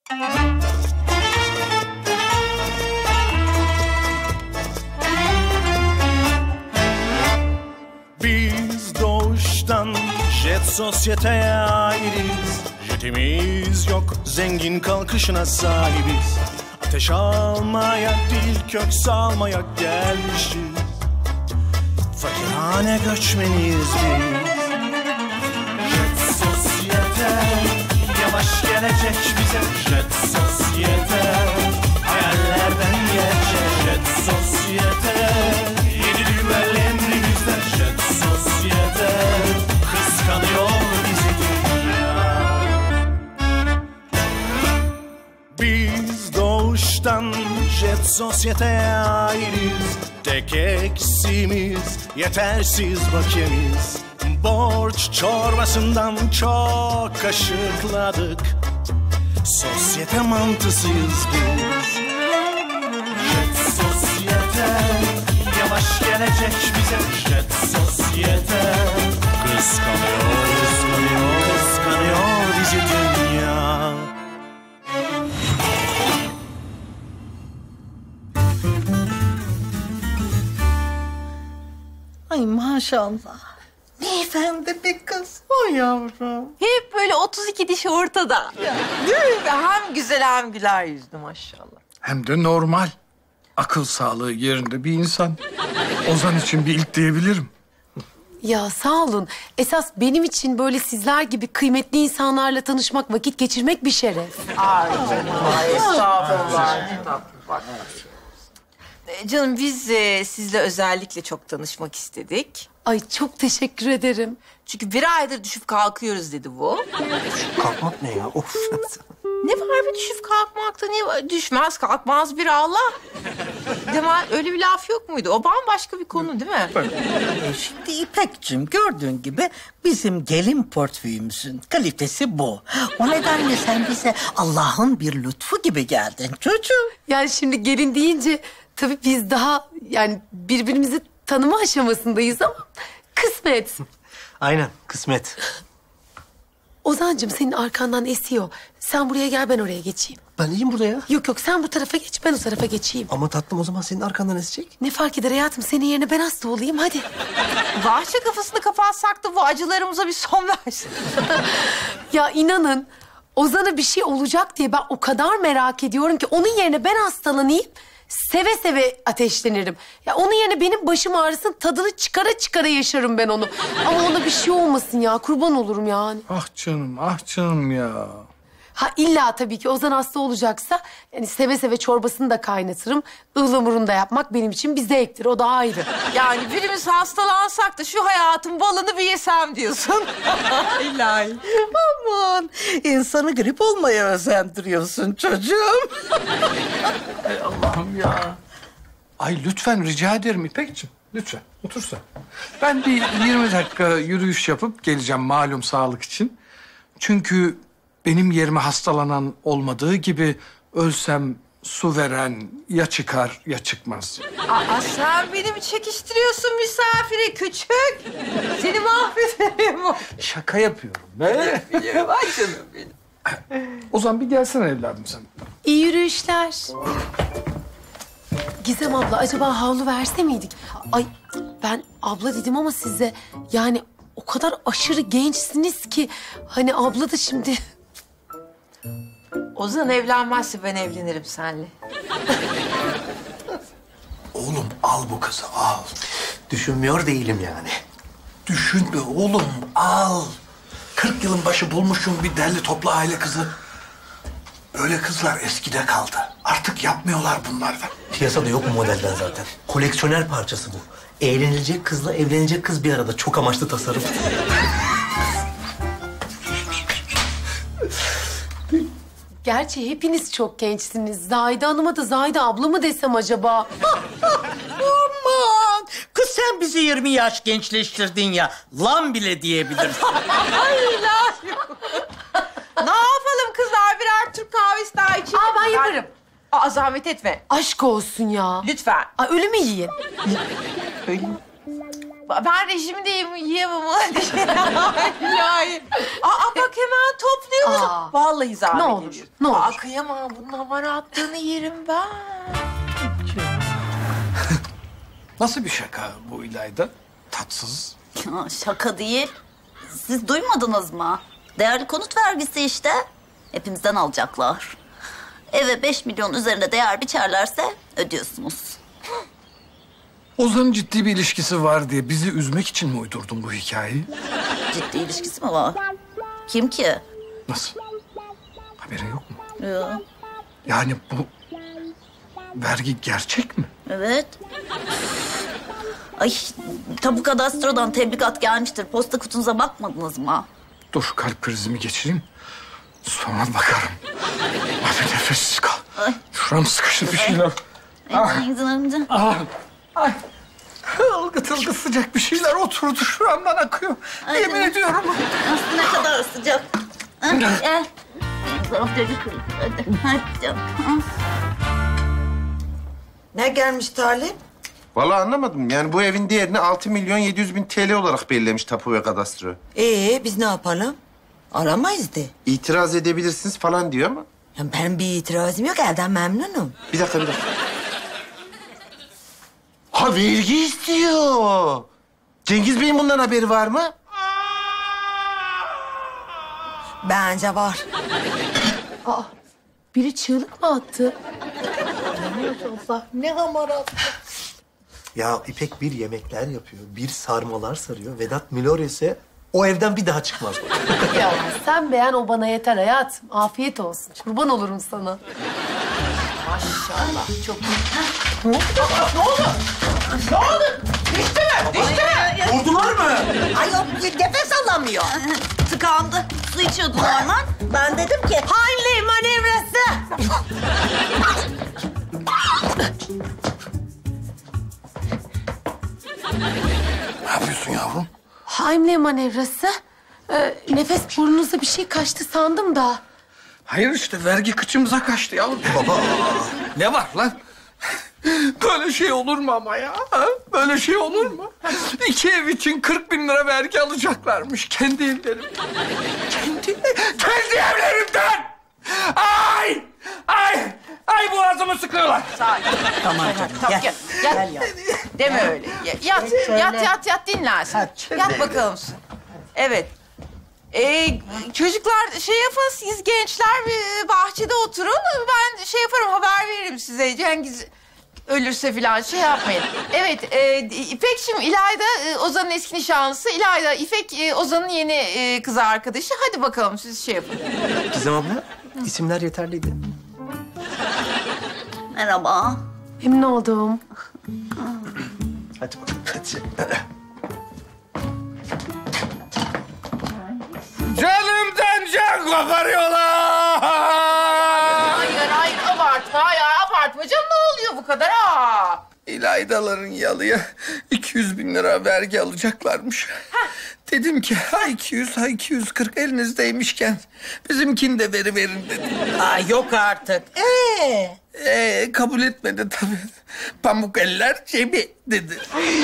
Biz doğuştan jet sosyeteye aitiz. Jetimiz yok, zengin kalkışına sahibiz. Ateş almaya değil, kök salmaya gelmişiz. Fakirhane göçmeniyiz biz. Jet sosyete, yavaş gelecek bize. Jet sosyete, hayallerden gelecek. Jet sosyete, yedi düvel emrimizde. Jet sosyete, kıskanıyor bizi dünya. Biz doğuştan jet sosyeteye aitiz. Tek eksimiz yetersiz bakiyemiz. Borç çorbasından çok kaşıkladık. Sosyete mantısıyız biz. Jet sosyete, yavaş gelecek bize. Jet sosyete, kıskanıyor, kıskanıyor, kıskanıyor bizi dünya. Ay maşallah. Ne efendi bir kız. O yavrum. Hep böyle 32 diş ortada. Değil mi? Hem güzel hem güler yüzlü maşallah. Hem de normal. Akıl sağlığı yerinde bir insan. Ozan için bir ilk diyebilirim. Ya sağ olun. Esas benim için böyle sizler gibi kıymetli insanlarla tanışmak, vakit geçirmek bir şeref. Ay estağfurullah. Canım biz sizle özellikle çok tanışmak istedik. Ay çok teşekkür ederim. Çünkü bir aydır düşüp kalkıyoruz dedi bu. Kalkmak ne ya? Of. Ne var bir düşüp kalkmakta? Ne var? Düşmez kalkmaz bir Allah. Demal öyle bir laf yok muydu? O bambaşka bir konu değil mi? Şimdi İpekciğim gördüğün gibi bizim gelin portföyümüzün kalitesi bu. O nedenle sen bize Allah'ın bir lütfu gibi geldin çocuğum. Yani şimdi gelin deyince tabii biz daha yani birbirimizi tanıma aşamasındayız ama kısmet. Aynen, kısmet. Ozancığım senin arkandan esiyor. Sen buraya gel ben oraya geçeyim. Ben iyiyim burada ya. Yok yok sen bu tarafa geç ben o tarafa geçeyim. Ama tatlım o zaman senin arkandan esecek. Ne fark eder hayatım senin yerine ben hasta olayım hadi. Bahçe kafasını kapatsak da bu acılarımıza bir son versin. Ya inanın Ozan'a bir şey olacak diye ben o kadar merak ediyorum ki onun yerine ben hastalanayım. Seve seve ateşlenirim. Ya onun yerine benim başım ağrısın tadını çıkara çıkara yaşarım ben onu. Ama ona bir şey olmasın ya kurban olurum yani. Ah canım ya. Ha illa tabii ki Ozan hasta olacaksa yani seve seve çorbasını da kaynatırım. Ihlamurunu da yapmak benim için bir zevktir o da ayrı. Yani birimiz hastalansak da şu hayatın balını bir yesem diyorsun. İlahi. Aman insanı grip olmaya özendiriyorsun çocuğum. Ay Allah'ım ya. Ay lütfen rica ederim İpekciğim. Lütfen otursa. Ben bir 20 dakika yürüyüş yapıp geleceğim malum sağlık için. Çünkü benim yerime hastalanan olmadığı gibi ölsem su veren ya çıkar ya çıkmaz. Aa, sen beni mi çekiştiriyorsun misafire küçük? Seni mahvederim. Şaka yapıyorum be. Ay canım benim. Ozan bir gelsene evladım sen. İyi yürüyüşler. Gizem abla acaba havlu verse miydik? Ay ben abla dedim ama size yani o kadar aşırı gençsiniz ki hani abla da şimdi... Ozan evlenmezse ben evlenirim seninle. Oğlum al bu kızı al. Düşünmüyor değilim yani. Düşünme oğlum al. 40 yılın başı bulmuşum bir derli toplu aile kızı. Böyle kızlar eskide kaldı. Artık yapmıyorlar bunlardan. Piyasada yok bu modelden zaten. Koleksiyoner parçası bu. Eğlenilecek kızla evlenecek kız bir arada. Çok amaçlı tasarım. Gerçi hepiniz çok gençsiniz. Zahide Hanım'a da Zahide abla mı desem acaba? Aman kız sen bizi 20 yaş gençleştirdin ya. Lan bile diyebilirsin. Ay ilahi. Ne yapalım kızlar birer Türk kahvesi daha içelim. Aa ben yaparım. Aa zahmet etme. Aşk olsun ya. Lütfen. Ay ölümü yiyin. Öyle. Ben rejimdeyim, yiyemem. İlahi. Bak hemen topluyor musun? Vallahi zahmet Ne olur, ediyorum. ne olur. Kıyamam, bunun hamara attığını yerim ben. Nasıl bir şaka bu İlayda? Tatsız. Ya, şaka değil. Siz duymadınız mı? Değerli konut vergisi işte. Hepimizden alacaklar. Eve 5 milyon üzerinde değer biçerlerse ödüyorsunuz. Ozan'ın ciddi bir ilişkisi var diye bizi üzmek için mi uydurdun bu hikayeyi? Ciddi ilişkisi mi var? Kim ki? Nasıl? Haberin yok mu? Ya, Yani bu vergi gerçek mi? evet. Ay, tabu kadastrodan tebligat gelmiştir. Posta kutunuza bakmadınız mı? Dur kalp krizimi geçireyim. Sonra bakarım. Abi nefessiz kal. Ay. Şuram sıkıştı bir şeyler. Ay. Ilgıt ılgıt sıcak bir şeyler oturdu şuramdan akıyor. Ay, Yemin canım. ediyorum. Aslında ne kadar sıcak. Gel. Tarafları kırık. Hadi canım. Ne gelmiş talip? Vallahi anlamadım. Yani bu evin değerini 6.700.000 TL olarak belirlemiş tapu ve kadastro. Biz ne yapalım? Aramayız de. İtiraz edebilirsiniz falan diyor ama. Ya benim bir itirazım yok, elden memnunum. Bir dakika. Ha vergi istiyor. Cengiz Bey'in bundan haberi var mı? Bence var. Biri çığlık mı attı? Ya İpek bir yemekler yapıyor, bir sarmalar sarıyor. Vedat Milor ise o evden bir daha çıkmaz. Ya sen beğen, o bana yeter hayatım. Afiyet olsun. Kurban olurum sana. Vurdular mı? Ay yok, nefes alamıyor. Tıkandı. Su içiyordu normal. Ben dedim ki... Hanley manevrası. Ne yapıyorsun yavrum? Heimlich manevrası. Nefes burnunuza bir şey kaçtı sandım da. Hayır işte vergi kıçımıza kaçtı yavrum. Baba. Ne var lan? Böyle şey olur mu ama ya? Ha? Böyle şey olur mu? 2 ev için 40.000 lira vergi alacaklarmış kendi evlerim. Kendi evlerimden! Ay boğazımı sıkıyorlar. Tamam, gel. Deme öyle. Yat dinlensin. Yat bakalım sen. Evet. Çocuklar şey yapın, siz gençler bahçede oturun. Ben şey yaparım, haber veririm size. Cengiz ölürse falan şey yapmayın. Evet, İpek'ciğim, İlayda Ozan'ın eski nişanlısı. İlayda, İpek Ozan'ın yeni kız arkadaşı. Hadi bakalım siz şey yapın. Gizem abla, isimler yeterliydi. Merhaba. Memnun oldum. Hadi bakalım, hadi. Canımdan can koparıyorlar. Hayır, abartma. Abartma canım, ne oluyor bu kadar? İlaydaların yalıya 200.000 lira vergi alacaklarmış. Dedim ki ha 200 ha 240 elinizdeymişken bizimkini de verin dedim. Ay yok artık. Kabul etmedi tabii. Pamuk eller cebi dedi.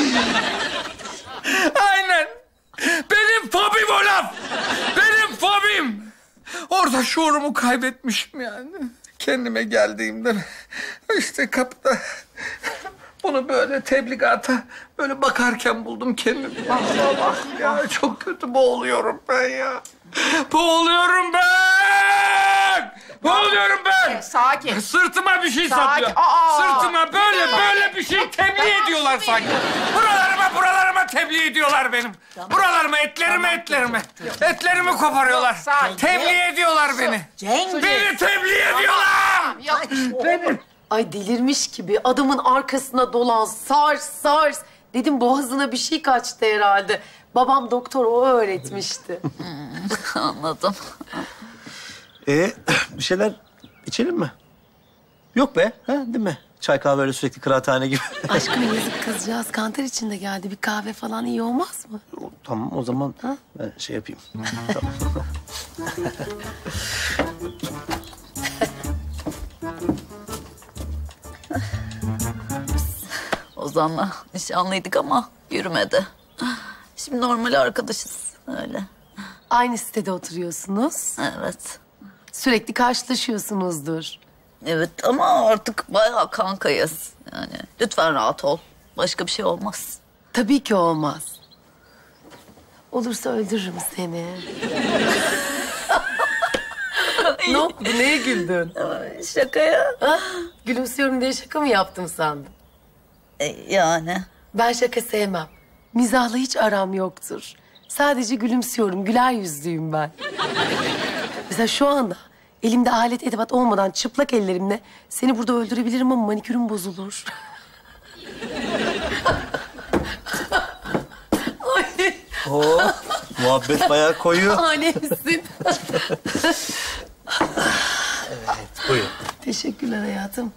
Aynen. Benim fobim o laf. Benim fobim. Orada şuurumu kaybetmişim yani. Kendime geldiğimde işte kapıda bunu böyle tebligata böyle bakarken buldum kendimi. Allah ya, çok kötü boğuluyorum ben ya. Boğuluyorum ben. Sakin. Sırtıma bir şey Sakin. saplıyor. Aa! Sırtıma böyle bir şey tebliğ ediyorlar sanki. Buralarıma tebliğ ediyorlar benim. Buralarıma, etlerime. Etlerimi koparıyorlar. Sakin. Tebliğ ediyorlar beni. Cengiz. Beni tebliğ ediyorlar. Yok. Ay delirmiş gibi adamın arkasına dolan sars. Dedim boğazına bir şey kaçtı herhalde. Babam doktor, o öğretmişti. Anladım. Bir şeyler içelim mi? Yok be, ha değil mi? Çay kahve öyle sürekli kıraathane gibi. Aşkım yazık, kızcağız kanter içinde geldi. Bir kahve falan iyi olmaz mı? Tamam o zaman ben şey yapayım. Tamam. Ozan'la nişanlıydık ama yürümedi. Şimdi normal arkadaşız öyle. Aynı sitede oturuyorsunuz. Evet. Sürekli karşılaşıyorsunuzdur. Evet ama artık bayağı kankayız. Yani lütfen rahat ol. Başka bir şey olmaz. Tabii ki olmaz. Olursa öldürürüm seni. Ne oldu? Neye güldün? Şaka ya. Ha? Gülümsüyorum diye şaka mı yaptım sandın? Yani. Ben şaka sevmem. Mizahla hiç aram yoktur. Sadece gülümsüyorum. Güler yüzlüyüm ben. Mesela şu anda elimde alet edevat olmadan çıplak ellerimle seni burada öldürebilirim ama manikürüm bozulur. Ay. Muhabbet bayağı koyu. Hanemsin. Evet, buyur. Teşekkürler hayatım.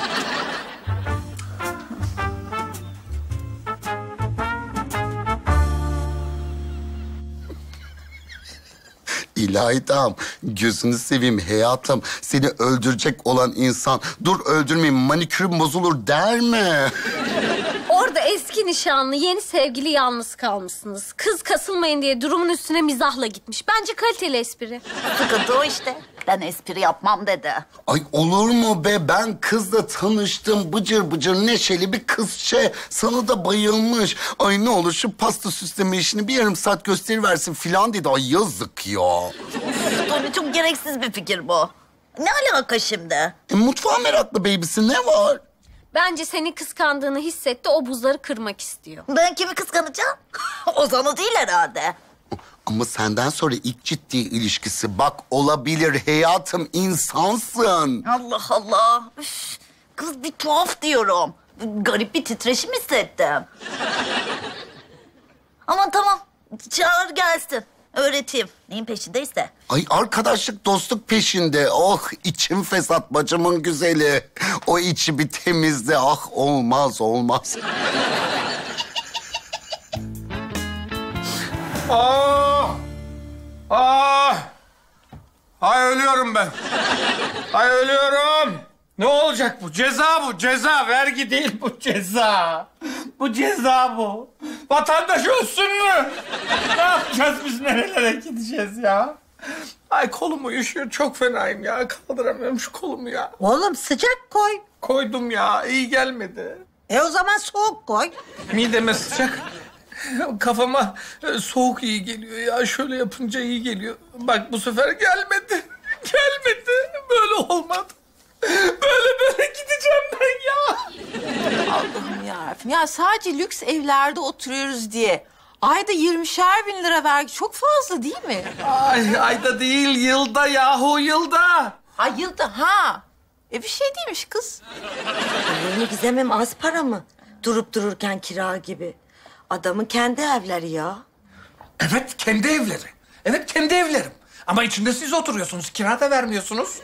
İlaydam, gözünü seveyim hayatım. Seni öldürecek olan insan, dur öldürmeyeyim manikürüm bozulur der mi? Orada eski nişanlı, yeni sevgili yalnız kalmışsınız. Kız kasılmayın diye durumun üstüne mizahla gitmiş. Bence kaliteli espri. Sıkıntı o işte. Ben espri yapmam dedi. Ay olur mu be, ben kızla tanıştım. Bıcır bıcır neşeli bir kız şey. Sana da bayılmış. Ay ne olur şu pasta süsleme işini bir yarım saat gösteriversin filan dedi. Ay yazık ya. Tabii çok gereksiz bir fikir bu. Ne alaka şimdi? Mutfağa meraklı baby'si ne var? Bence seni kıskandığını hissetti, o buzları kırmak istiyor. Ben kimi kıskanacağım? Ozan'ı değil herhalde. Ama senden sonra ilk ciddi ilişkisi. Bak olabilir hayatım, insansın. Allah Allah. Üf, kız bir tuhaf diyorum. Garip bir titreşim hissettim. Aman tamam. Çağır gelsin. Öğreteyim. Neyin peşindeyse. Ay arkadaşlık, dostluk peşinde. Oh içim fesat bacımın güzeli. O içi bir temizle. Ah olmaz olmaz. Ay ölüyorum ben. Ay ölüyorum. Ne olacak bu? Ceza bu, ceza. Vergi değil bu, ceza. Bu ceza bu. Vatandaş ölsün mü? Ne yapacağız biz, nerelere gideceğiz ya? Ay kolum uyuşuyor, çok fenayım ya. Kaldıramıyorum şu kolumu ya. Oğlum sıcak koy. Koydum ya, iyi gelmedi. O zaman soğuk koy. Mideme sıcak. Kafama soğuk iyi geliyor ya. Şöyle yapınca iyi geliyor. Bak bu sefer gelmedi. Gelmedi. Böyle olmadı. Böyle gideceğim ben ya. Allah'ım yarabbim. Ya sadece lüks evlerde oturuyoruz diye ayda 20'şer bin lira vergi çok fazla değil mi? Ay ayda değil, yılda yahu, yılda. Ha yılda ha. Bir şey değilmiş kız. Yeni Gizem'im az para mı? Durup dururken kira gibi. Adamın kendi evleri ya. Evet, kendi evleri. Evet, kendi evlerim. Ama içinde siz oturuyorsunuz, kira da vermiyorsunuz.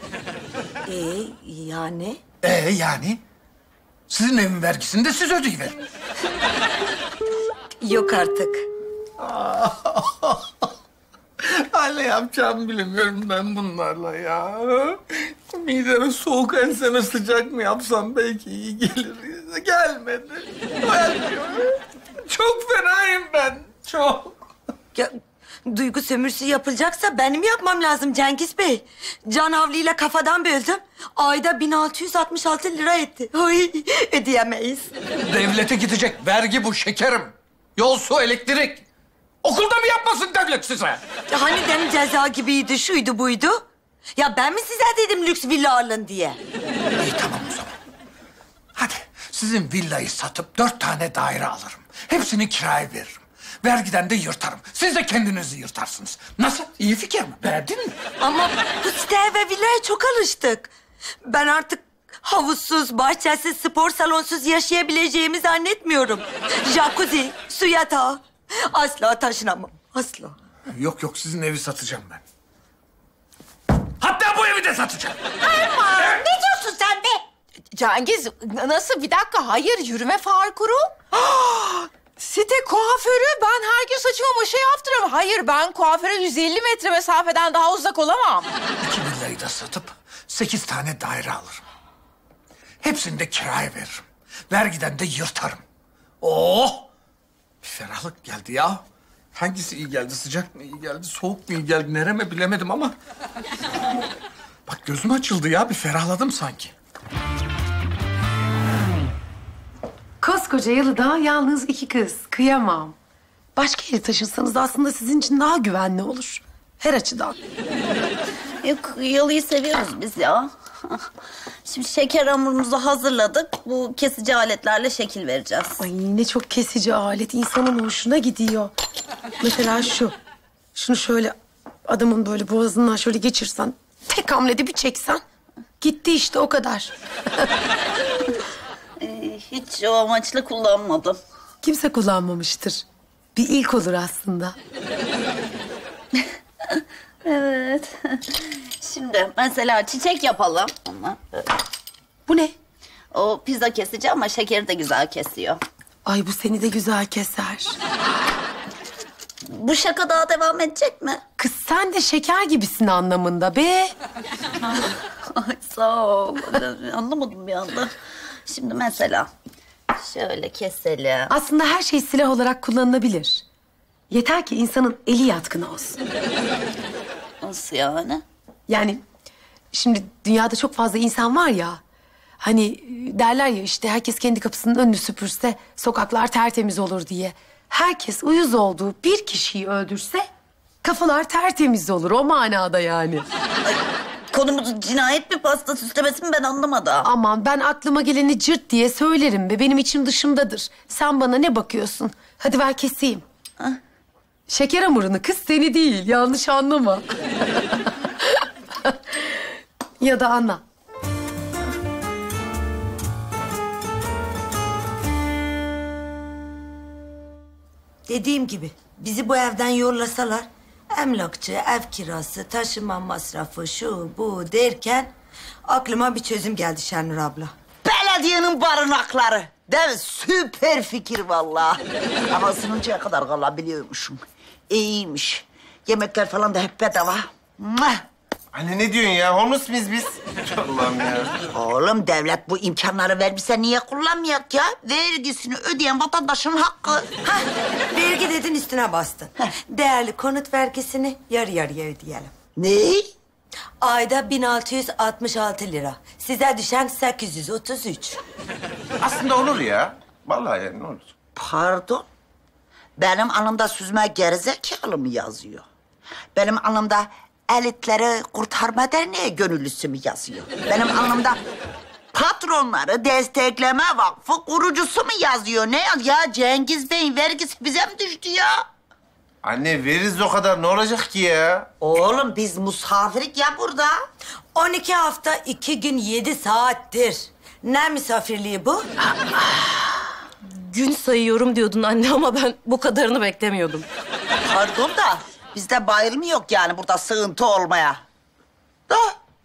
Yani? Yani? Sizin evin vergisini de siz ödeyiverin. Yok artık. Ay ne yapacağımı bilmiyorum ben bunlarla ya. Mideme soğuk, enseme sıcak mı yapsam belki iyi gelir. Gelmedi. Gelmiyor. Çok fenayım ben, çok. Ya, duygu sömürüsü yapılacaksa benim yapmam lazım Cengiz Bey. Can havliyle kafadan böldüm. Ayda 1666 lira etti. Ay, ödeyemeyiz. Devlete gidecek vergi bu şekerim. Yol, su, elektrik. Okulda mı yapmasın devlet size? Hani benim ceza gibiydi, şuydu buydu. Ya ben mi size dedim lüks villa alın diye? İyi tamam o zaman. Hadi sizin villayı satıp 4 tane daire alırım. Hepsini kiraya veririm. Vergiden de yırtarım. Siz de kendinizi yırtarsınız. Nasıl? İyi fikir mi? Beğendin mi? Ama bu siteye ve villaya çok alıştık. Ben artık havuzsuz, bahçesiz, spor salonsuz yaşayabileceğimi zannetmiyorum. Jacuzzi, su yatağı. Asla taşınamam, asla. Yok sizin evi satacağım ben. Hatta bu evi de satacağım. Ne diyorsun sen be? Cengiz nasıl, bir dakika, hayır, yürüme parkuru. Site kuaförü, ben her gün saçıma maşa yaptırıyorum. Hayır, ben kuaföre 150 metre mesafeden daha uzak olamam. 2 villayı da satıp 8 tane daire alırım. Hepsini de kiraya veririm. Vergiden de yırtarım. Oh! Bir ferahlık geldi ya. Hangisi iyi geldi? Sıcak mı iyi geldi? Soğuk mu iyi geldi? Nereme bilemedim ama... Bak gözüm açıldı ya. Bir ferahladım sanki. Koskoca Yalı'da yalnız 2 kız. Kıyamam. Başka yere taşınsanız aslında sizin için daha güvenli olur. Her açıdan. Yok, Yalı'yı seviyoruz biz ya. Şimdi şeker hamurumuzu hazırladık. Bu kesici aletlerle şekil vereceğiz. Ay ne çok kesici alet. İnsanın hoşuna gidiyor. Mesela şu. Şunu şöyle adamın böyle boğazından şöyle geçirsen... tek hamlede bir çeksen... gitti işte o kadar. Hiç o amaçla kullanmadım. Kimse kullanmamıştır. Bir ilk olur aslında. Evet. Şimdi mesela çiçek yapalım. Bu ne? O pizza kesici ama şekeri de güzel kesiyor. Ay bu seni de güzel keser. Bu şaka daha devam edecek mi? Kız sen de şeker gibisin anlamında be. Ay sağ ol. Anlamadım bir anda. Şimdi mesela şöyle keselim. Aslında her şey silah olarak kullanılabilir. Yeter ki insanın eli yatkın olsun. Nasıl yani? Yani şimdi dünyada çok fazla insan var ya. Hani derler ya işte herkes kendi kapısının önünü süpürse sokaklar tertemiz olur diye. Herkes uyuz olduğu bir kişiyi öldürse kafalar tertemiz olur o manada yani. Konumuz cinayet mi pasta süslemesi mi ben anlamadım. Aman ben aklıma geleni cırt diye söylerim be. Benim içim dışımdadır. Sen bana ne bakıyorsun? Hadi ver keseyim. Ha? Şeker hamurunu kız seni değil. Yanlış anlama. Ya da anla. Dediğim gibi bizi bu evden yollasalar... emlakçı, ev kirası, taşıma masrafı, şu bu derken... aklıma bir çözüm geldi Şenur abla. Belediyenin barınakları. Değil mi? Süper fikir vallahi. Ama ısınıncaya kadar kalabiliyormuşum. İyiymiş. Yemekler falan da hep bedava. Mwah! Anne ne diyorsun ya? Homeless miyiz biz? Allah'ım ya. Oğlum devlet bu imkanları vermişse niye kullanmayak ya? Vergisini ödeyen vatandaşın hakkı. Hah, vergi dedin üstüne bastın. Değerli konut vergisini yarı yarıya ödeyelim. Ne? Ayda 1666 lira. Size düşen 833. Aslında olur ya. Vallahi yani ne olur. Pardon? Benim anımda süzme gerizekalı mı yazıyor? Benim anımda elitleri kurtarma derneği gönüllüsü mü yazıyor? Benim anımda patronları destekleme vakfı kurucusu mu yazıyor? Ne yaz ya? Cengiz Bey'in vergisi bize mi düştü ya? Anne veririz o kadar. Ne olacak ki ya? Oğlum biz musafirik ya burada. 12 hafta 2 gün 7 saattir. Ne misafirliği bu? Gün sayıyorum diyordun anne ama ben bu kadarını beklemiyordum. Pardon da bizde bayılma yok yani burada sığıntı olmaya. Da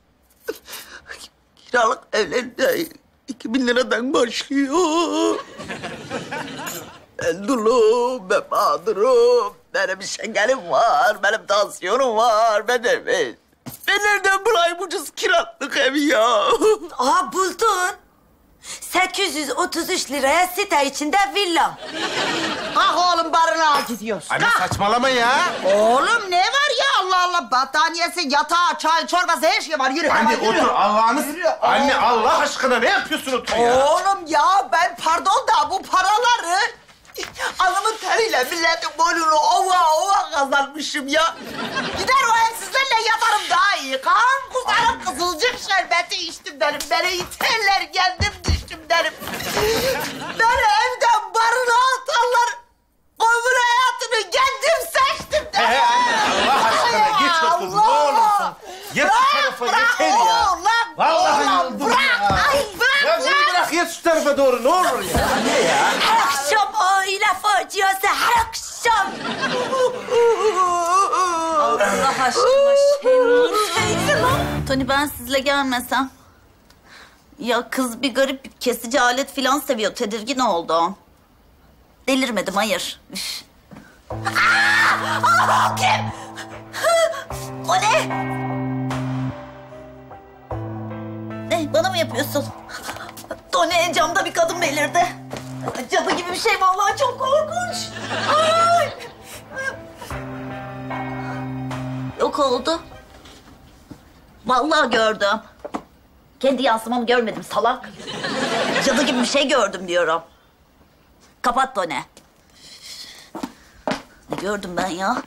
kiralık evlerde 2000 liradan başlıyor. Ben dulum, ben mağdurum. Benim şekerim var, benim tansiyonum var. Ben nereden bulayım ucuz kiralık evi ya? Aa buldun. 833 liraya site içinde villa. Kalk oğlum barınağa gidiyoruz. Anne saçmalama ya. Oğlum ne var ya Allah Allah battaniyesi, yatağı, çay, çorbası her şey var. Yürü Anne hemen yürü. otur Allah'ını... Yürü. Anne Allah aşkına ne yapıyorsun otur ya? Oğlum ya ben pardon da bu paraları alnımın teriyle milletin boynunu ova kazanmışım ya. Gider o evsizlerle yatarım daha iyi. Kan kusarım kızılcık şerbeti içtim derim. Beni iterler geldim düştüm derim. Beni evden barınağa atarlar. Ömür hayatını kendim seçtim derim. Allah aşkına geç otur ne olursun. Geç şu tarafa yeter ya. Vallahi yoruldum ya. Ya beni bırak geç şu tarafa doğru ne olur ya. Ne ya? Her akşam aile faciası her akşam. Allah aşkına Şenur. Tony ben sizle gelmesem. Ya kız bir garip kesici alet falan seviyor. Tedirgin oldu. Delirmedim hayır. Üf. Aa, kim? O ne? Ne bana mı yapıyorsun? Tony camda bir kadın belirdi. Cadı gibi bir şey vallahi çok korkunç. Ay! Yok oldu. Vallahi gördüm. Kendi yansımamı görmedim salak. Cadı gibi bir şey gördüm diyorum. Kapat Tony. Ne gördüm ben ya?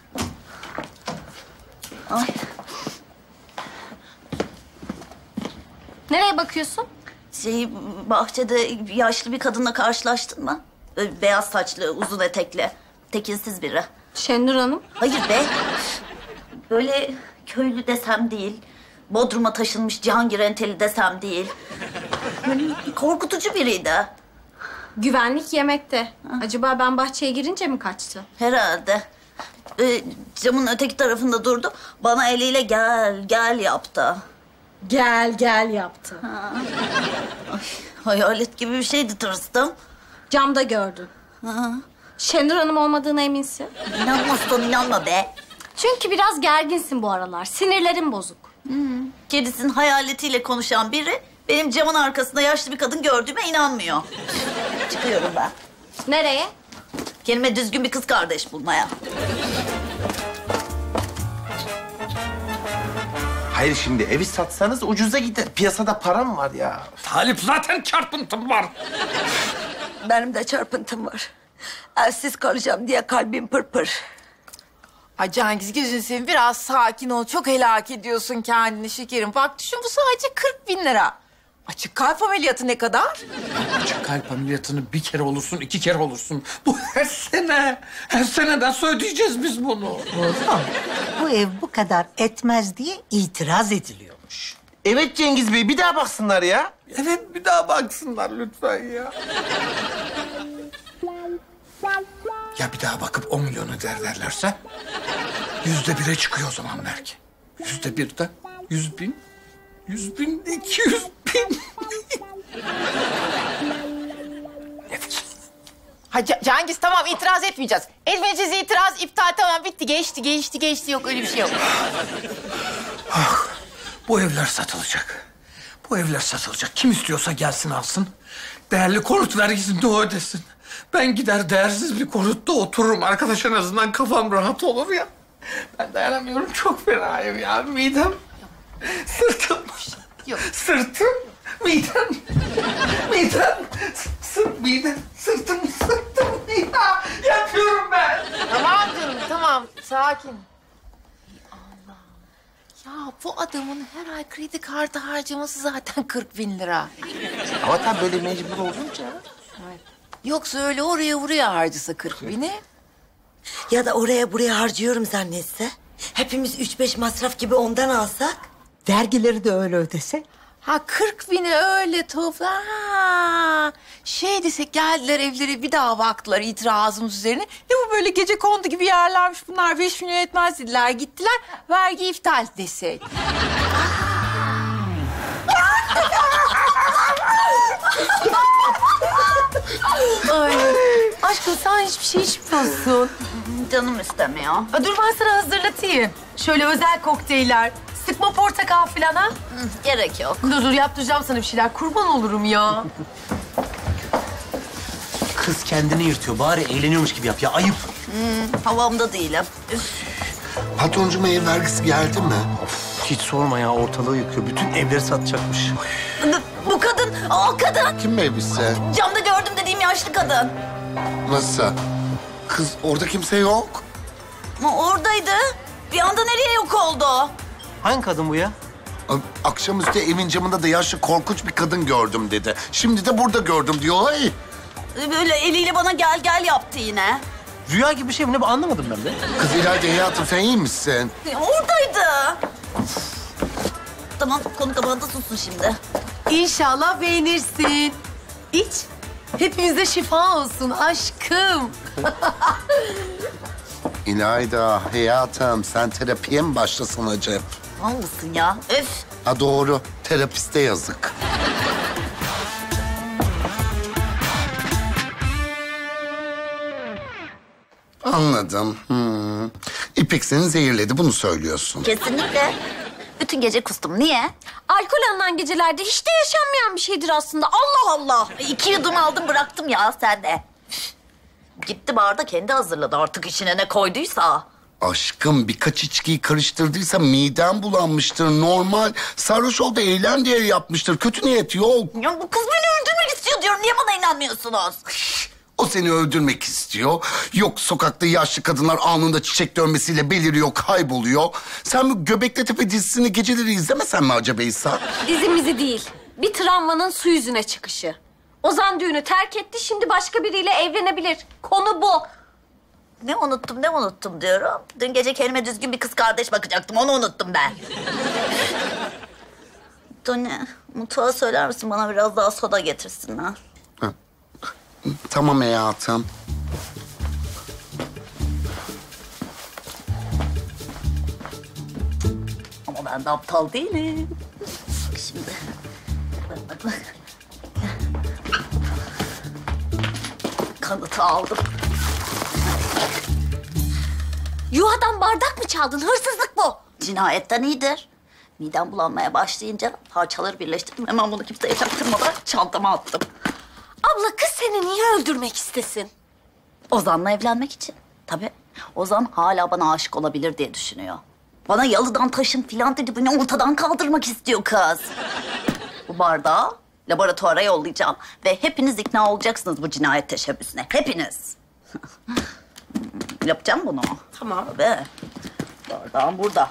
Ay. Nereye bakıyorsun? Bahçede yaşlı bir kadınla karşılaştın mı? Böyle beyaz saçlı, uzun etekli, tekinsiz biri. Şenur Hanım. Hayır be. Böyle köylü desem değil. Bodrum'a taşınmış Cihangir enteli desem değil. Böyle korkutucu biriydi. Güvenlik yemekte. Acaba ben bahçeye girince mi kaçtı? Herhalde. Camın öteki tarafında durdu. Bana eliyle gel, gel yaptı. Gel gel yaptı. Ay, hayalet gibi bir şeydi, tırstım. Camda gördün. Şenur Hanım olmadığına eminsin. İnanmazsan inanma be. Çünkü biraz gerginsin bu aralar. Sinirlerin bozuk. Kedisinin hayaletiyle konuşan biri benim camın arkasında yaşlı bir kadın gördüğüme inanmıyor. Çıkıyorum ben. Nereye? Kendime düzgün bir kız kardeş bulmaya. Hayır şimdi evi satsanız ucuza gider. Piyasada param var ya. Talip zaten çarpıntım var. Benim de çarpıntım var. Evsiz kalacağım diye kalbim pırpır. Ay Cengiz gözünü seveyim biraz sakin ol. Çok helak ediyorsun kendini şekerim. Bak düşün bu sadece 40.000 lira. Açık kalp ameliyatı ne kadar? Açık kalp ameliyatını bir kere olursun, 2 kere olursun. Bu her sene. Her sene nasıl ödeyeceğiz biz bunu? Oğlum, bu ev bu kadar etmez diye itiraz ediliyormuş. Evet Cengiz Bey bir daha baksınlar ya. Evet bir daha baksınlar lütfen ya. Ya bir daha bakıp 10 milyon öderlerse? 100'de 1'e çıkıyor o zaman belki. 100'de 100.000, 100.000, 200.000. Nefes. Ha Cengiz tamam itiraz etmeyeceğiz. Etmeyeceğiz itiraz iptal tamam bitti geçti yok öyle bir şey yok. Ah, bu evler satılacak. Bu evler satılacak. Kim istiyorsa gelsin alsın. Değerli konut vergisini de o ödesin. Ben gider değersiz bir konutta otururum. Arkadaş en azından kafam rahat olur ya. Ben dayanamıyorum. Çok fenayım ya. Midem, sırtım, Yok. sırtım, midem, midem, sırtım, ya. Yapıyorum ben. Tamam canım tamam sakin. Allah. Ya bu adamın her ay kredi kartı harcaması zaten 40.000 lira. Ama tabii böyle mecbur olunca. Yoksa öyle oraya buraya harcasa 40.000'i. Ya da oraya buraya harcıyorum zannetse. Hepimiz 3-5 masraf gibi ondan alsak. Vergileri de öyle ödese. Ha 40.000'i öyle topla. Ha. Şey desek geldiler evlere bir daha baktılar itirazımız üzerine. Ne bu böyle gecekondu gibi yerlermiş bunlar 5 milyon etmez dediler gittiler. Vergi iptal desek. Ay, aşkım sen hiçbir şey içmiyorsun. Canım istemiyor. Dur ben sana hazırlatayım. Şöyle özel kokteyller. Sıkma portakal falan ha. Gerek yok. Dur yaptıracağım sana bir şeyler. Kurban olurum ya. Kız kendini yırtıyor. Bari eğleniyormuş gibi yap ya. Ayıp. Havamda değilim. Patroncuma ev vergisi geldi mi? Hiç sorma ya. Ortalığı yıkıyor. Bütün evleri satacakmış. Bu kadın, o kadın. Kim elbise? Camda gördüm dediğim yaşlı kadın. Nasıl? Kız orada kimse yok. Ama oradaydı. Bir anda nereye yok oldu? Hangi kadın bu ya? Akşamüstü evin camında da yaşlı korkunç bir kadın gördüm dedi. Şimdi de burada gördüm diyor. Ay. Böyle eliyle bana gel gel yaptı yine. Rüya gibi bir şey mi? Ne bu? Anlamadım ben de. Kız İlayda hayatım sen iyi misin? Oradaydı. Tamam konu kapandı sussun şimdi. İnşallah beğenirsin. İç. Hepimize şifa olsun aşkım. İlayda hayatım sen terapiye mi başlasın acaba? Mal mısın ya? Öf. Ha doğru. Terapiste yazık. Anladım. İpek seni zehirledi bunu söylüyorsun. Kesinlikle. Bütün gece kustum. Niye? Alkol alınan gecelerde hiç de yaşanmayan bir şeydir aslında. Allah Allah. 2 yudum aldım bıraktım ya sen de. Gitti barda kendi hazırladı artık içine ne koyduysa. Aşkım birkaç içkiyi karıştırdıysa midem bulanmıştır. Normal. Sarhoş oldu eğlen diye yapmıştır. Kötü niyet yok. Ya bu kız beni öldürmek istiyor diyorum. Niye bana inanmıyorsunuz? O seni öldürmek istiyor. Yok sokakta yaşlı kadınlar anında çiçek dönmesiyle beliriyor, kayboluyor. Sen bu Göbekli Tepe dizisini geceleri izlemesen mi acaba İsa? Dizimizi değil, bir travmanın su yüzüne çıkışı. Ozan düğünü terk etti, şimdi başka biriyle evlenebilir. Konu bu. Ne unuttum diyorum. Dün gece kendime düzgün bir kız kardeş bakacaktım. Onu unuttum ben. Tony, mutfağa söyler misin bana biraz daha soda getirsinler? Tamam hayatım. Ama ben de aptal değilim. Bak şimdi. Bak. Kanıtı aldım. Yuhadan bardak mı çaldın? Hırsızlık bu. Cinayetten iyidir. Midem bulanmaya başlayınca parçaları birleştirdim. Hemen bunu kimseye çaktırmadan çantama attım. Abla kız seni niye öldürmek istesin? Ozan'la evlenmek için. Tabii. Ozan hala bana aşık olabilir diye düşünüyor. Bana yalıdan taşın filan dedi. Beni ortadan kaldırmak istiyor kız. Bu bardağı laboratuvara yollayacağım. Ve hepiniz ikna olacaksınız bu cinayet teşebbüsüne. Hepiniz. Yapacağım bunu. Tamam. Tabii. Bardağım burada.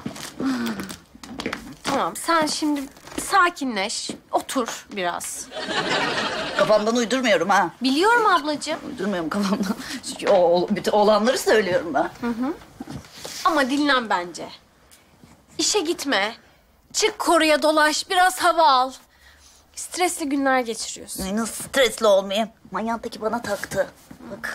Tamam, sen şimdi sakinleş, otur biraz. Kafamdan uydurmuyorum ha. Biliyorum ablacığım. Uydurmuyorum kafamdan. Bütün olanları söylüyorum ben. Ama dinlen bence. İşe gitme. Çık koruya dolaş, biraz hava al. Stresli günler geçiriyorsun. Nasıl stresli olmayayım? Manyantaki bana taktı. Bak.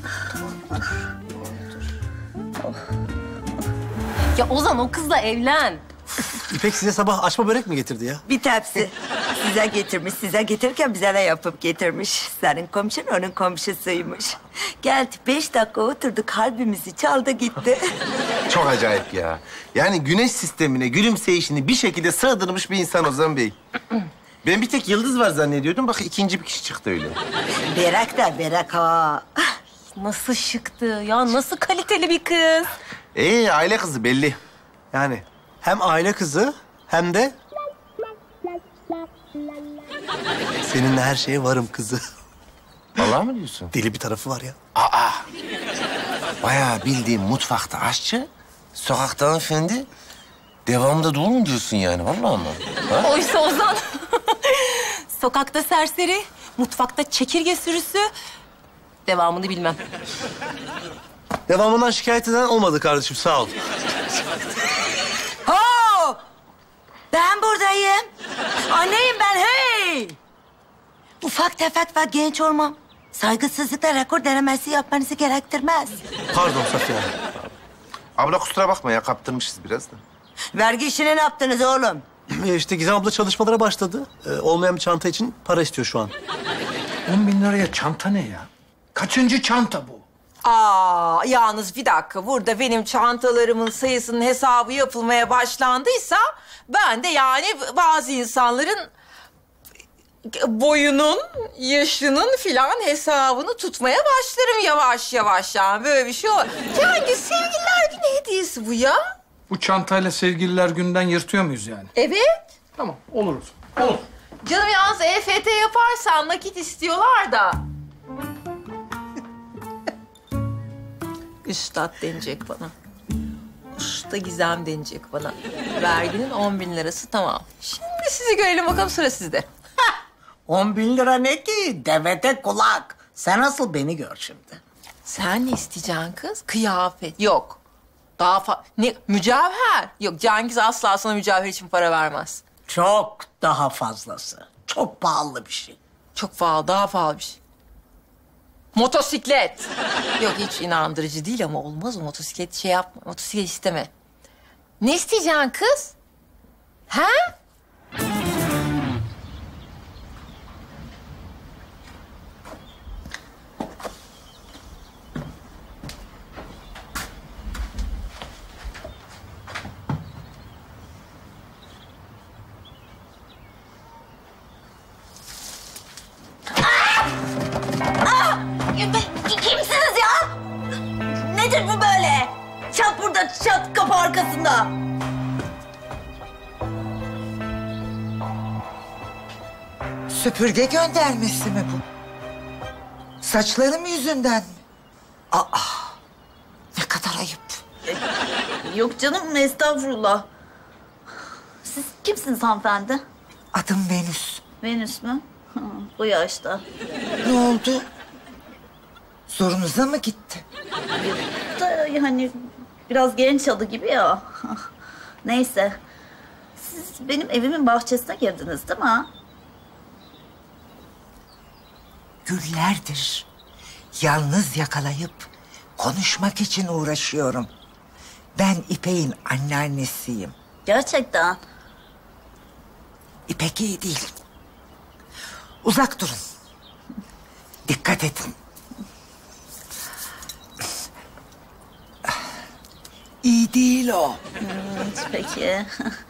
Ya Ozan o kızla evlen. İpek size sabah açma börek mi getirdi ya? Bir tepsi. Size getirmiş. Size getirirken bize de yapıp getirmiş. Senin komşun onun komşusuymuş. Geldi 5 dakika oturduk. Kalbimizi çaldı gitti. Çok acayip ya. Yani güneş sistemine gülümseyişini bir şekilde sığdırmış bir insan Ozan Bey. Ben bir tek Yıldız var zannediyordum. Bak ikinci bir kişi çıktı öyle. Berek de berek ha. Nasıl şıktı ya, nasıl kaliteli bir kız. Aile kızı belli. Yani hem aile kızı hem de... Seninle her şeye varım kızı. Vallahi mı diyorsun? Deli bir tarafı var ya. Bayağı bildiğim mutfakta aşçı, sokakta hanımefendi. Devamında dolu mu diyorsun yani? Vallahi mı? Ha? Oysa Ozan sokakta serseri, mutfakta çekirge sürüsü. Devamını bilmem. Devamından şikayet eden olmadı kardeşim, sağ ol. Ho! Ben buradayım. Anneyim ben, hey! Ufak tefek ve genç olmam. Saygısızlıkla rekor denemesi yapmanızı gerektirmez. Pardon Safiye Hanım. Abla kusura bakma ya, kaptırmışız biraz da. Vergi işini ne yaptınız oğlum? İşte Gizem abla çalışmalara başladı. Olmayan bir çanta için para istiyor şu an. 10.000 liraya çanta ne ya? Kaçıncı çanta bu? Yalnız bir dakika. Burada benim çantalarımın sayısının hesabı yapılmaya başlandıysa... ...ben de yani bazı insanların boyunun, yaşının filan hesabını tutmaya başlarım yavaş yavaş yani. Böyle bir şey olur. Yani sevgililer günü hediyesi bu ya. Bu çantayla sevgililer günden yırtıyor muyuz yani? Evet. Tamam, oluruz. Olur. Canım yalnız EFT yaparsan nakit istiyorlar da. Üstad denecek bana. Usta Gizem denecek bana. Verginin 10.000 lirası tamam. Şimdi sizi görelim bakalım, sıra sizde. 10.000 lira ne ki? Devete kulak. Sen asıl beni gör şimdi. Sen ne isteyeceksin kız? Kıyafet. Yok. Daha ne? Mücevher. Yok, Cengiz asla sana mücevher için para vermez. Çok daha fazlası. Çok pahalı bir şey. Çok pahalı, daha pahalı bir şey. Motosiklet. Yok, hiç inandırıcı değil ama olmaz o motosiklet, şey yapma. Motosiklet isteme. Ne isteyeceksin kız? Ha? Kimsiniz ya? Nedir bu böyle? arkasında. Süpürge göndermesi mi bu? Saçlarım yüzünden mi? Aa, ne kadar ayıp. Yok canım, estağfurullah. Siz kimsiniz hanımefendi? Adım Venüs. Venüs mü? Hı, bu yaşta. Ne oldu? Zorunuza mı gitti? Da yani biraz genç adı gibi ya. Neyse. Siz benim evimin bahçesine girdiniz değil mi? Günlerdir yalnız yakalayıp konuşmak için uğraşıyorum. Ben İpek'in anneannesiyim. Gerçekten. İpek iyi değil. Uzak durun. Dikkat edin. İyi değil o. Peki.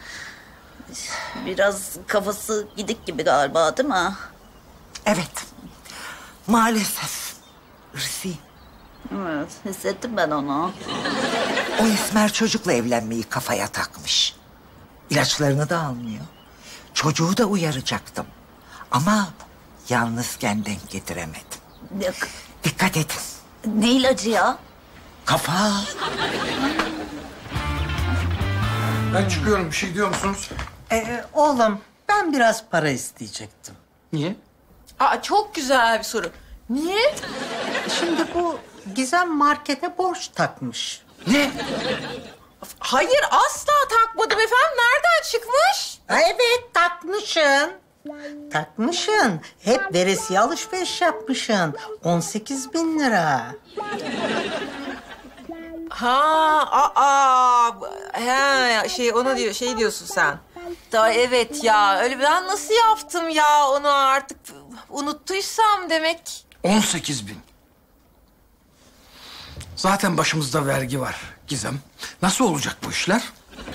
Biraz kafası gidik gibi galiba değil mi? Evet. Maalesef. Irsi. Evet, hissettim ben onu. O esmer çocukla evlenmeyi kafaya takmış. İlaçlarını da almıyor. Çocuğu da uyaracaktım. Ama yalnızken denk getiremedim. Yok. Dikkat edin. Ne ilacı ya? Kafa. Ben çıkıyorum. Bir şey diyor musunuz? Oğlum, ben biraz para isteyecektim. Niye? Aa, çok güzel bir soru. Niye? Şimdi bu Gizem markete borç takmış. Ne? Hayır, asla takmadım efendim. Nereden çıkmış? Evet, takmışsın. Takmışsın. Hep veresiye alışveriş yapmışsın. 18.000 lira. Onu diyor, şey diyorsun sen. Da evet ya, öyle ben nasıl yaptım ya onu artık unuttuysam demek. 18.000. Zaten başımızda vergi var Gizem. Nasıl olacak bu işler?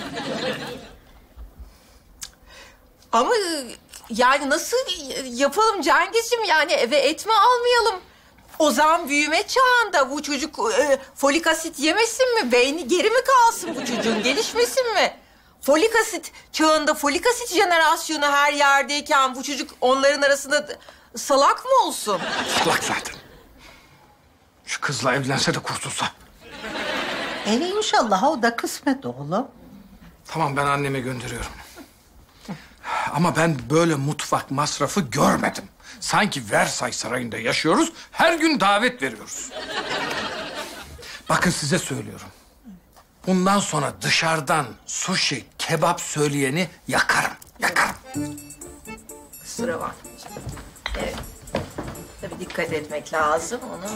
Ama yani nasıl yapalım Cengizciğim, yani eve etme almayalım. Ozan büyüme çağında, bu çocuk folik asit yemesin mi? Beyni geri mi kalsın bu çocuğun, gelişmesin mi? Folik asit çağında, folik asit jenerasyonu her yerdeyken bu çocuk onların arasında salak mı olsun? Salak zaten. Şu kızla evlense de kurtulsa. İnşallah o da kısmet oğlum. Tamam, ben anneme gönderiyorum. Ama ben böyle mutfak masrafı görmedim. Sanki Versailles Sarayı'nda yaşıyoruz, her gün davet veriyoruz. Bakın size söylüyorum. Bundan sonra dışarıdan sushi, kebap söyleyeni yakarım, yakarım. Kusura bakma. Evet. Tabii dikkat etmek lazım onu.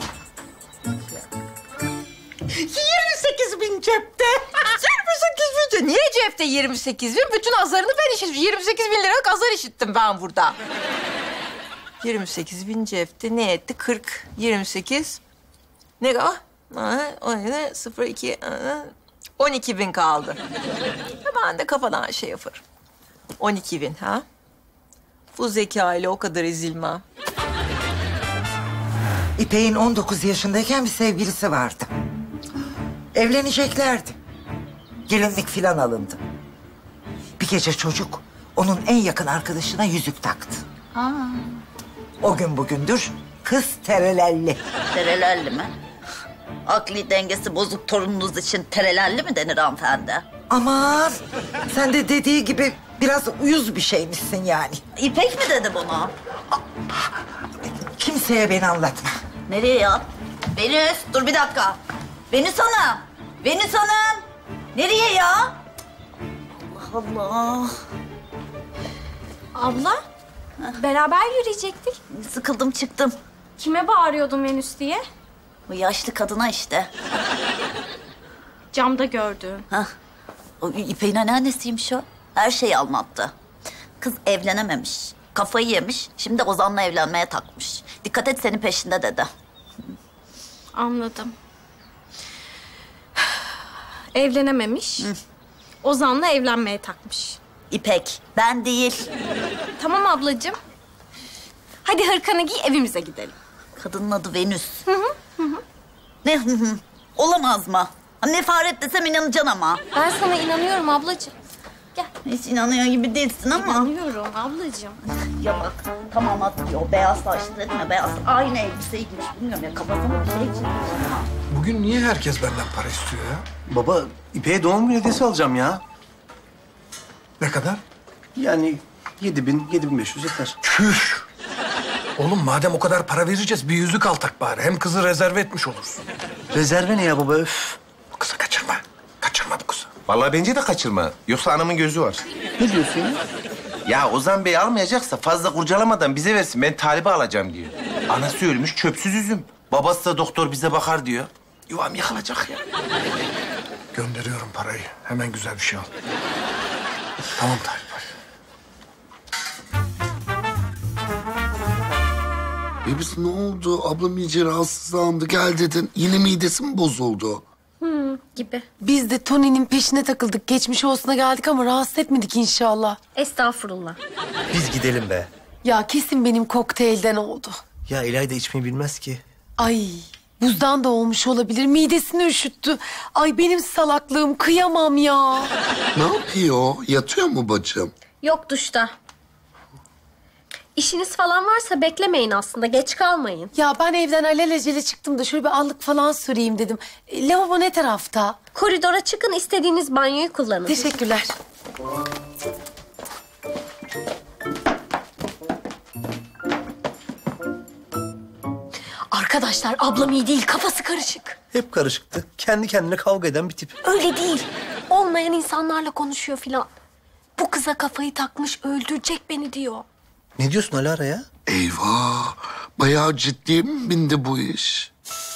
28.000 cepte. 28.000. Niye cepte 28.000? Bütün azarını ben işittim. 28.000 liralık azar işittim ben burada. 28.000 cepte ne etti? 40, 28. Ne o? 17, 0, 2, 12.000 kaldı. Ben de kafadan şey yaparım. 12.000 ha? Bu zeka ile o kadar ezilmem. İpek'in 19 yaşındayken bir sevgilisi vardı. Evleneceklerdi. Gelinlik filan alındı. Bir gece çocuk onun en yakın arkadaşına yüzük taktı. Aa. O gün bugündür kız terelelli. Terelelli mi? Akli dengesi bozuk torununuz için terelelli mi denir hanımefendi? Aman sen de dediği gibi biraz uyuz bir şeymişsin yani. İpek mi dedi bunu? Kimseye beni anlatma. Nereye ya? Venüs, dur bir dakika. Venüs Hanım, Venüs Hanım. Nereye ya? Allah Allah. Abla, beraber yürüyecektik. Sıkıldım çıktım. Kime bağırıyordun Venüs diye? O yaşlı kadına işte. Camda gördüm. Hah. O İpek'in anneannesiymiş o. Her şeyi anlattı. Kız evlenememiş. Kafayı yemiş. Şimdi Ozan'la evlenmeye takmış. Dikkat et, senin peşinde dedi. Anladım. Evlenememiş. Ozan'la evlenmeye takmış. İpek, ben değil. Tamam ablacığım. Hadi hırkanı giy, evimize gidelim. Kadının adı Venüs. Ne hı hı? Olamaz mı? Nefaret desem inanacaksın ama. Ben sana inanıyorum ablacığım. Gel. Hiç inanıyor gibi değilsin ama. İnanıyorum ablacığım. Ya bak tamam hadi o beyaz saçlı dedim ya beyaz aynı elbiseyi giymiş bilmiyorum ya kafasına bir şey çizmiş. Bugün niye herkes benden para istiyor ya? Baba, İpek'e doğum günü hediyesi alacağım ya. Ne kadar? Yani 7.500 yeter. Çüş! Oğlum madem o kadar para vereceğiz bir yüzük al tak bari. Hem kızı rezerve etmiş olursun. Rezerve ne ya baba, öf. Bu kızı kaçırma. Kaçırma bu kızı. Vallahi bence de kaçırma. Yoksa anamın gözü var. Ne diyorsun ya? Ya Ozan Bey almayacaksa fazla kurcalamadan bize versin. Ben talibe alacağım diyor. Anası ölmüş, çöpsüz üzüm. Babası da doktor bize bakar diyor. Yuvam yıkılacak ya. Gönderiyorum parayı. Hemen güzel bir şey al. Tamam Talip. Bebis ne oldu? Ablam iyice rahatsızlandı. Gel dedin. Yine midesi mi bozuldu? Gibi. Biz de Tony'nin peşine takıldık. Geçmiş olsuna geldik ama rahatsız etmedik inşallah. Estağfurullah. Biz gidelim be. Ya kesin benim kokteylden oldu. Ya İlayda içmeyi bilmez ki. Ay buzdan da olmuş olabilir. Midesini üşüttü. Ay benim salaklığım kıyamam ya. Ne yapıyor? Yatıyor mu bacım? Yok duşta. İşiniz falan varsa beklemeyin aslında. Geç kalmayın. Ya ben evden alelacele çıktım da şöyle bir allık falan süreyim dedim. Lavabo ne tarafta? Koridora çıkın, istediğiniz banyoyu kullanın. Teşekkürler. Arkadaşlar ablam iyi değil, kafası karışık. Hep karışıktı. Kendi kendine kavga eden bir tip. Öyle değil. Olmayan insanlarla konuşuyor filan. Bu kıza kafayı takmış, öldürecek beni diyor. Ne diyorsun Alara ya? Eyvah. Bayağı ciddiye mi bindi bu iş?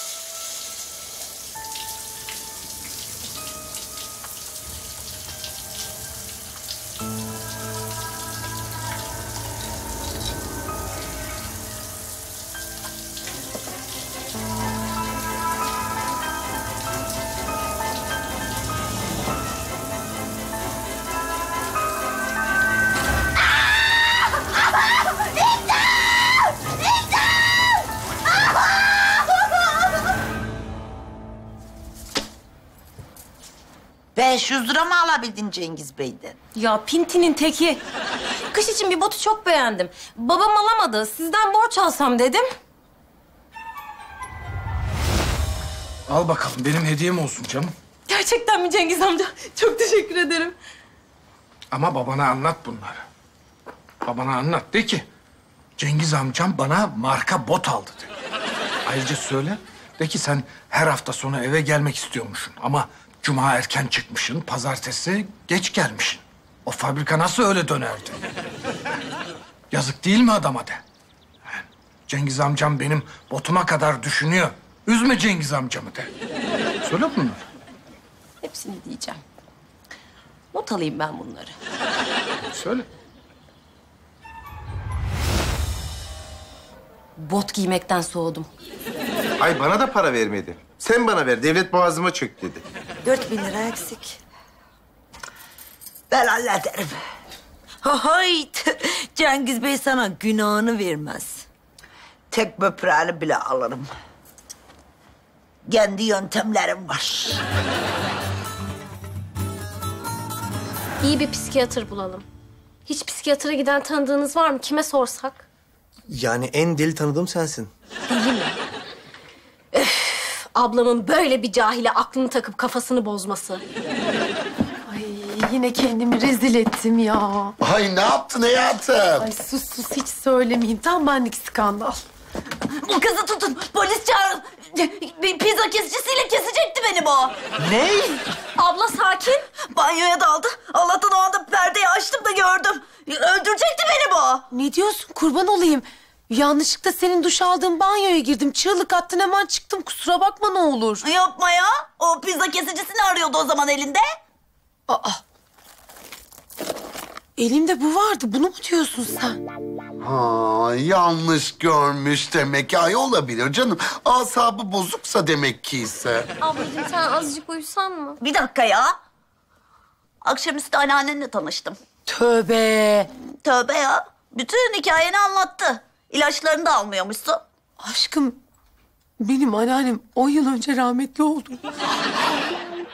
$500 mı alabildin Cengiz Bey'den? Ya pintinin teki. Kış için bir botu çok beğendim. Babam alamadı. Sizden borç alsam dedim. Al bakalım benim hediyem olsun canım. Gerçekten mi Cengiz amca? Çok teşekkür ederim. Ama babana anlat bunları. Babana anlat. De ki Cengiz amcam bana marka bot aldı de. Ayrıca söyle. De ki sen her hafta sonu eve gelmek istiyormuşsun. Ama cuma erken çıkmışsın, pazartesi geç gelmişsin. O fabrika nasıl öyle dönerdi? Yazık değil mi adama de? Cengiz amcam benim botuma kadar düşünüyor. Üzme Cengiz amcamı de. Söyle bunları. Hepsini diyeceğim. Not alayım ben bunları. Söyle. Bot giymekten soğudum. Ay bana da para vermedi. Sen bana ver, devlet boğazıma çök dedi. 4.000 lira eksik. Ben hallederim. Hayt. Cengiz Bey sana günahını vermez. Tek böbreğini bile alırım. Kendi yöntemlerim var. İyi bir psikiyatr bulalım. Hiç psikiyatra giden tanıdığınız var mı? Kime sorsak? Yani en deli tanıdığım sensin. Deli mi? Ablamın böyle bir cahile aklını takıp kafasını bozması. Ay yine kendimi rezil ettim ya. Ay ne yaptın hayatım? Ay sus hiç söylemeyeyim. Tam benlik skandal. Bu kızı tutun, polis çağırın. Bir pizza kesicisiyle kesecekti beni bu. Ne? Abla sakin. Banyoya daldı. Allah'tan o anda perdeyi açtım da gördüm. Öldürecekti beni bu. Ne diyorsun kurban olayım? Yanlışlıkla senin duş aldığın banyoya girdim. Çığlık attın hemen çıktım. Kusura bakma ne olur. Yapma ya. O pizza kesicisini arıyordu o zaman elinde. Aa. Elimde bu vardı. Bunu mu diyorsun sen? Ha, yanlış görmüş demek. Ay olabilir canım. Asabı bozuksa demek ki ise. Ablacığım sen azıcık uyusan mı? Bir dakika ya. Akşamüstü anneannenle tanıştım. Tövbe. Tövbe ya. Bütün hikayeni anlattı. İlaçlarını da almıyormuşsun. Aşkım benim anneannem 10 yıl önce rahmetli oldu.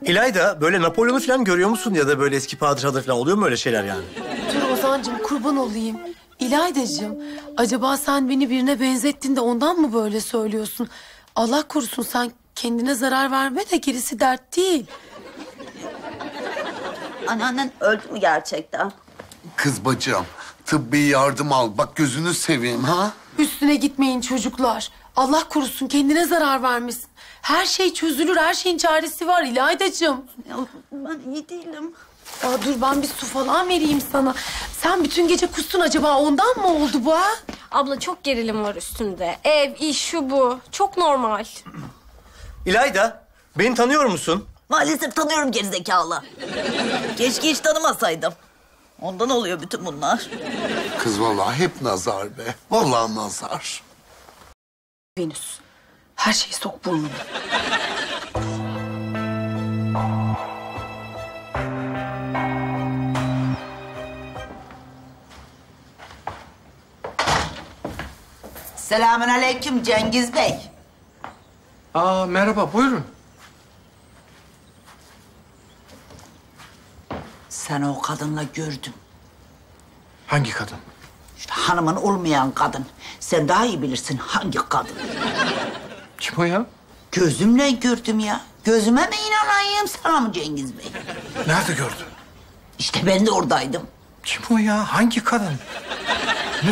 İlayda, böyle Napolyon'u falan görüyor musun? Ya da böyle eski padişahlar falan oluyor mu öyle şeyler yani? Dur Ozan'cığım kurban olayım. İlaydacığım, acaba sen beni birine benzettin de ondan mı böyle söylüyorsun? Allah korusun sen kendine zarar verme de gerisi dert değil. Anneannen öldü mü gerçekten? Kız bacım, tıbbi yardım al. Bak gözünü seveyim ha. Üstüne gitmeyin çocuklar. Allah korusun kendine zarar vermesin. Her şey çözülür, her şeyin çaresi var İlaydacığım. Ya, ben iyi değilim. Ya dur ben bir su falan vereyim sana. Sen bütün gece kustun, acaba ondan mı oldu bu ha? Abla çok gerilim var üstünde. Ev, iş, şu bu. Çok normal. İlayda, beni tanıyor musun? Maalesef tanıyorum gerizekalı. Keşke hiç tanımasaydım. Ondan oluyor bütün bunlar. Kız vallahi hep nazar be. Vallahi nazar. Venüs, her şeyi sok burnuna. Selamünaleyküm Cengiz Bey. Aa, merhaba, buyurun. Seni o kadınla gördüm. Hangi kadın? İşte hanımın olmayan kadın. Sen daha iyi bilirsin hangi kadın. Kim o ya? Gözümle gördüm ya. Gözüme mi inanayım sana mı Cengiz Bey? Nerede gördün? İşte ben de oradaydım. Kim o ya? Hangi kadın? Ne?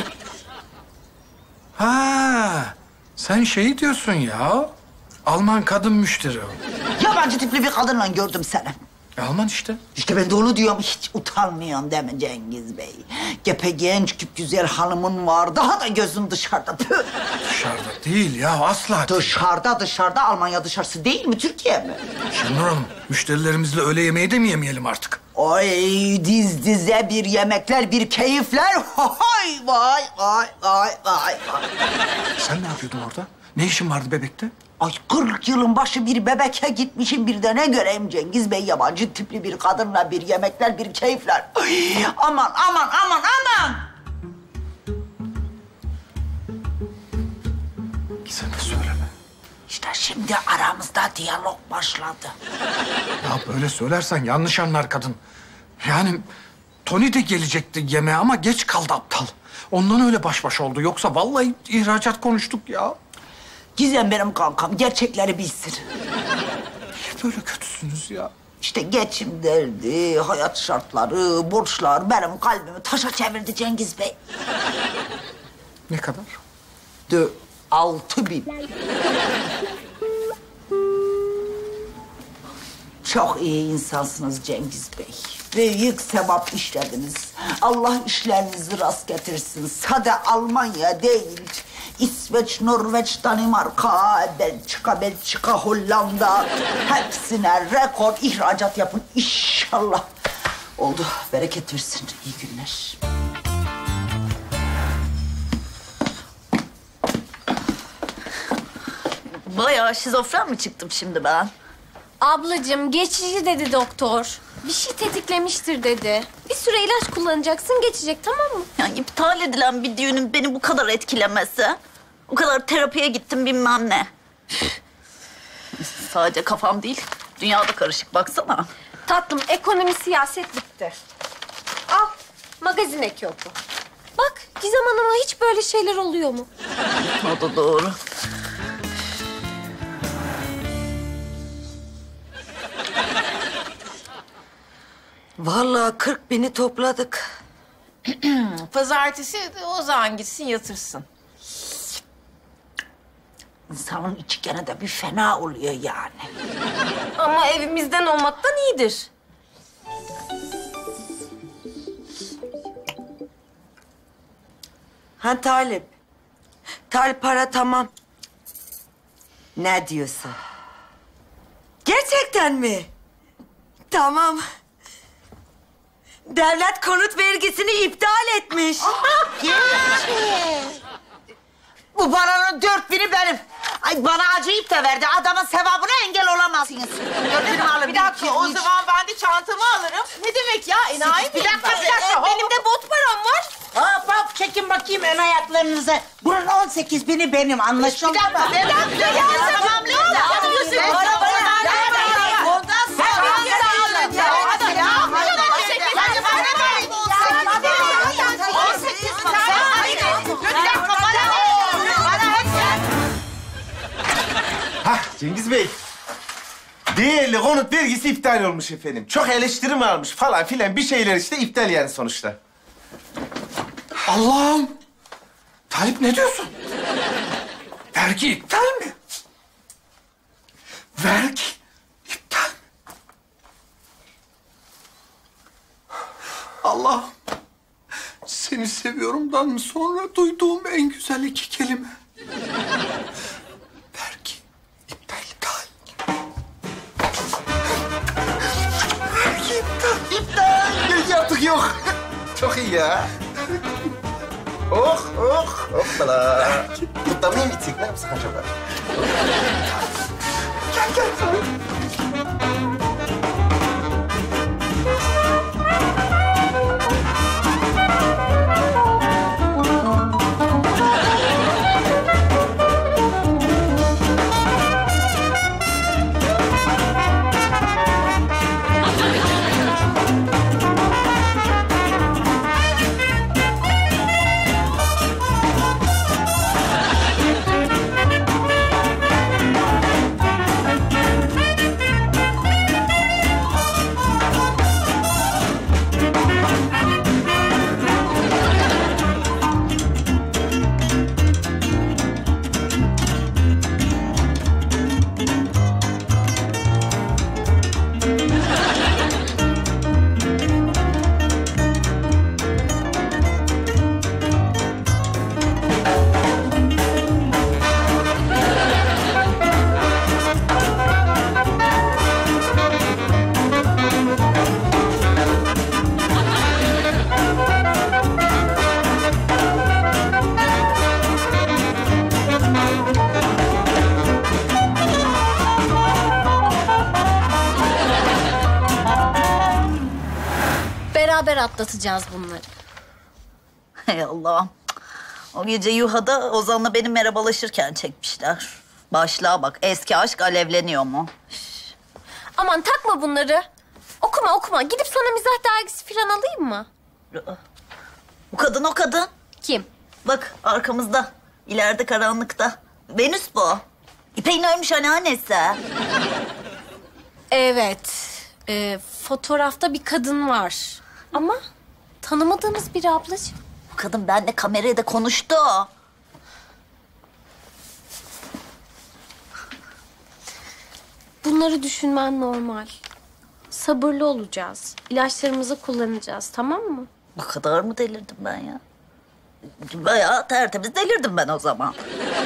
Ha, sen şey diyorsun ya. Alman kadın müşteri o. Yabancı tipli bir kadınla gördüm seni. Alman işte. İşte ben de onu diyorum. Hiç utanmıyorsun değil mi Cengiz Bey? Gepegenç, güzel hanımın var. Daha da gözün dışarıda. Püh. Dışarıda değil ya, asla. Dışarıda. Almanya dışarısı değil mi? Türkiye mi? Şenur Hanım, müşterilerimizle öğle yemeği de mi yemeyelim artık? Ay diz dize bir yemekler, bir keyifler. Vay. Sen ne yapıyordun orada? Ne işin vardı bebekte? Ay 40 yılın başı bir bebeke gitmişim, bir de ne göreyim Cengiz Bey, yabancı tipli bir kadınla bir yemekler, bir keyifler. Ay, aman. Sen de söyleme. İşte şimdi aramızda diyalog başladı. Ya böyle söylersen yanlış anlar kadın. Yani Tony de gelecekti yemeğe ama geç kaldı aptal. Ondan öyle baş başa oldu. Yoksa vallahi ihracat konuştuk ya. Gizem benim kankam, gerçekleri bilsin. Niye böyle kötüsünüz ya? İşte geçim derdi, hayat şartları, borçlar benim kalbimi taşa çevirdi Cengiz Bey. Ne kadar? 6.000. Çok iyi insansınız Cengiz Bey. Büyük sevap işlediniz. Allah işlerinizi rast getirsin. Sade Almanya değil, İsveç, Norveç, Danimarka, Belçika, Hollanda. Hepsine rekor ihracat yapın inşallah. Oldu, bereket versin. İyi günler. Bayağı şizofren mi çıktım şimdi ben? Ablacığım geçici dedi doktor. Bir şey tetiklemiştir dedi. Bir süre ilaç kullanacaksın, geçecek, tamam mı? Yani iptal edilen bir düğünün beni bu kadar etkilemesi. O kadar terapiye gittim bilmem ne. Sadece kafam değil, dünyada karışık baksana. Tatlım, ekonomi, siyaset bitti. Al, magazin eki oku. Bak, Gizem Hanım'a hiç böyle şeyler oluyor mu? O da doğru. Vallahi 40.000'i topladık. Pazartesi Ozan gitsin yatırsın. İnsanın içi gene de bir fena oluyor yani. Ama evimizden olmaktan iyidir. Ha Talip. Talip para tamam. Ne diyorsun? Gerçekten mi? Tamam. Devlet konut vergisini iptal etmiş. Bu paranın 4.000'i benim. Ay bana acıyıp da verdi. Adamın sevabına engel olamazsınız. 4.000'imi alın. Bir dakika, o zaman ben de çantamı alırım. Ne demek ya, enayi miyim? Bir dakika. Benim de bot param var. Hop çekin bakayım ön ayaklarınızı. Bunun 18.000'i benim, anlaşıldı mı? Bir dakika ya, tamam ne oldu? Ondan sonra Cengiz Bey, değerli konut vergisi iptal olmuş efendim. Çok eleştirim almış falan filan bir şeyler işte iptal yani sonuçta. Allah'ım! Talip ne diyorsun? Vergi iptal mi? Vergi iptal mi? Allah'ım! Seni seviyorumdan sonra duyduğum en güzel iki kelime. Vergi iptal. Vergi iptal. İptal. Vergi artık yok. Çok iyi ya. Hoppala. Kutlamaya mı gitsek? Ne yapsak acaba? Gel. Beraber atlatacağız bunları. Hey Allah'ım. O gece Yuha'da Ozan'la benim merhabalaşırken çekmişler. Başlığa bak. Eski aşk alevleniyor mu? Aman takma bunları. Okuma. Gidip sana mizah dergisi falan alayım mı? Bu kadın o kadın. Kim? Bak arkamızda. İleride karanlıkta. Venüs bu. İpek'in ölmüş anneannesi. Evet. Fotoğrafta bir kadın var. Ama tanımadığımız biri ablacığım. Bu kadın benimle kameraya da konuştu. Bunları düşünmen normal. Sabırlı olacağız. İlaçlarımızı kullanacağız, tamam mı? Bu kadar mı delirdim ben ya? Bayağı tertemiz delirdim ben o zaman.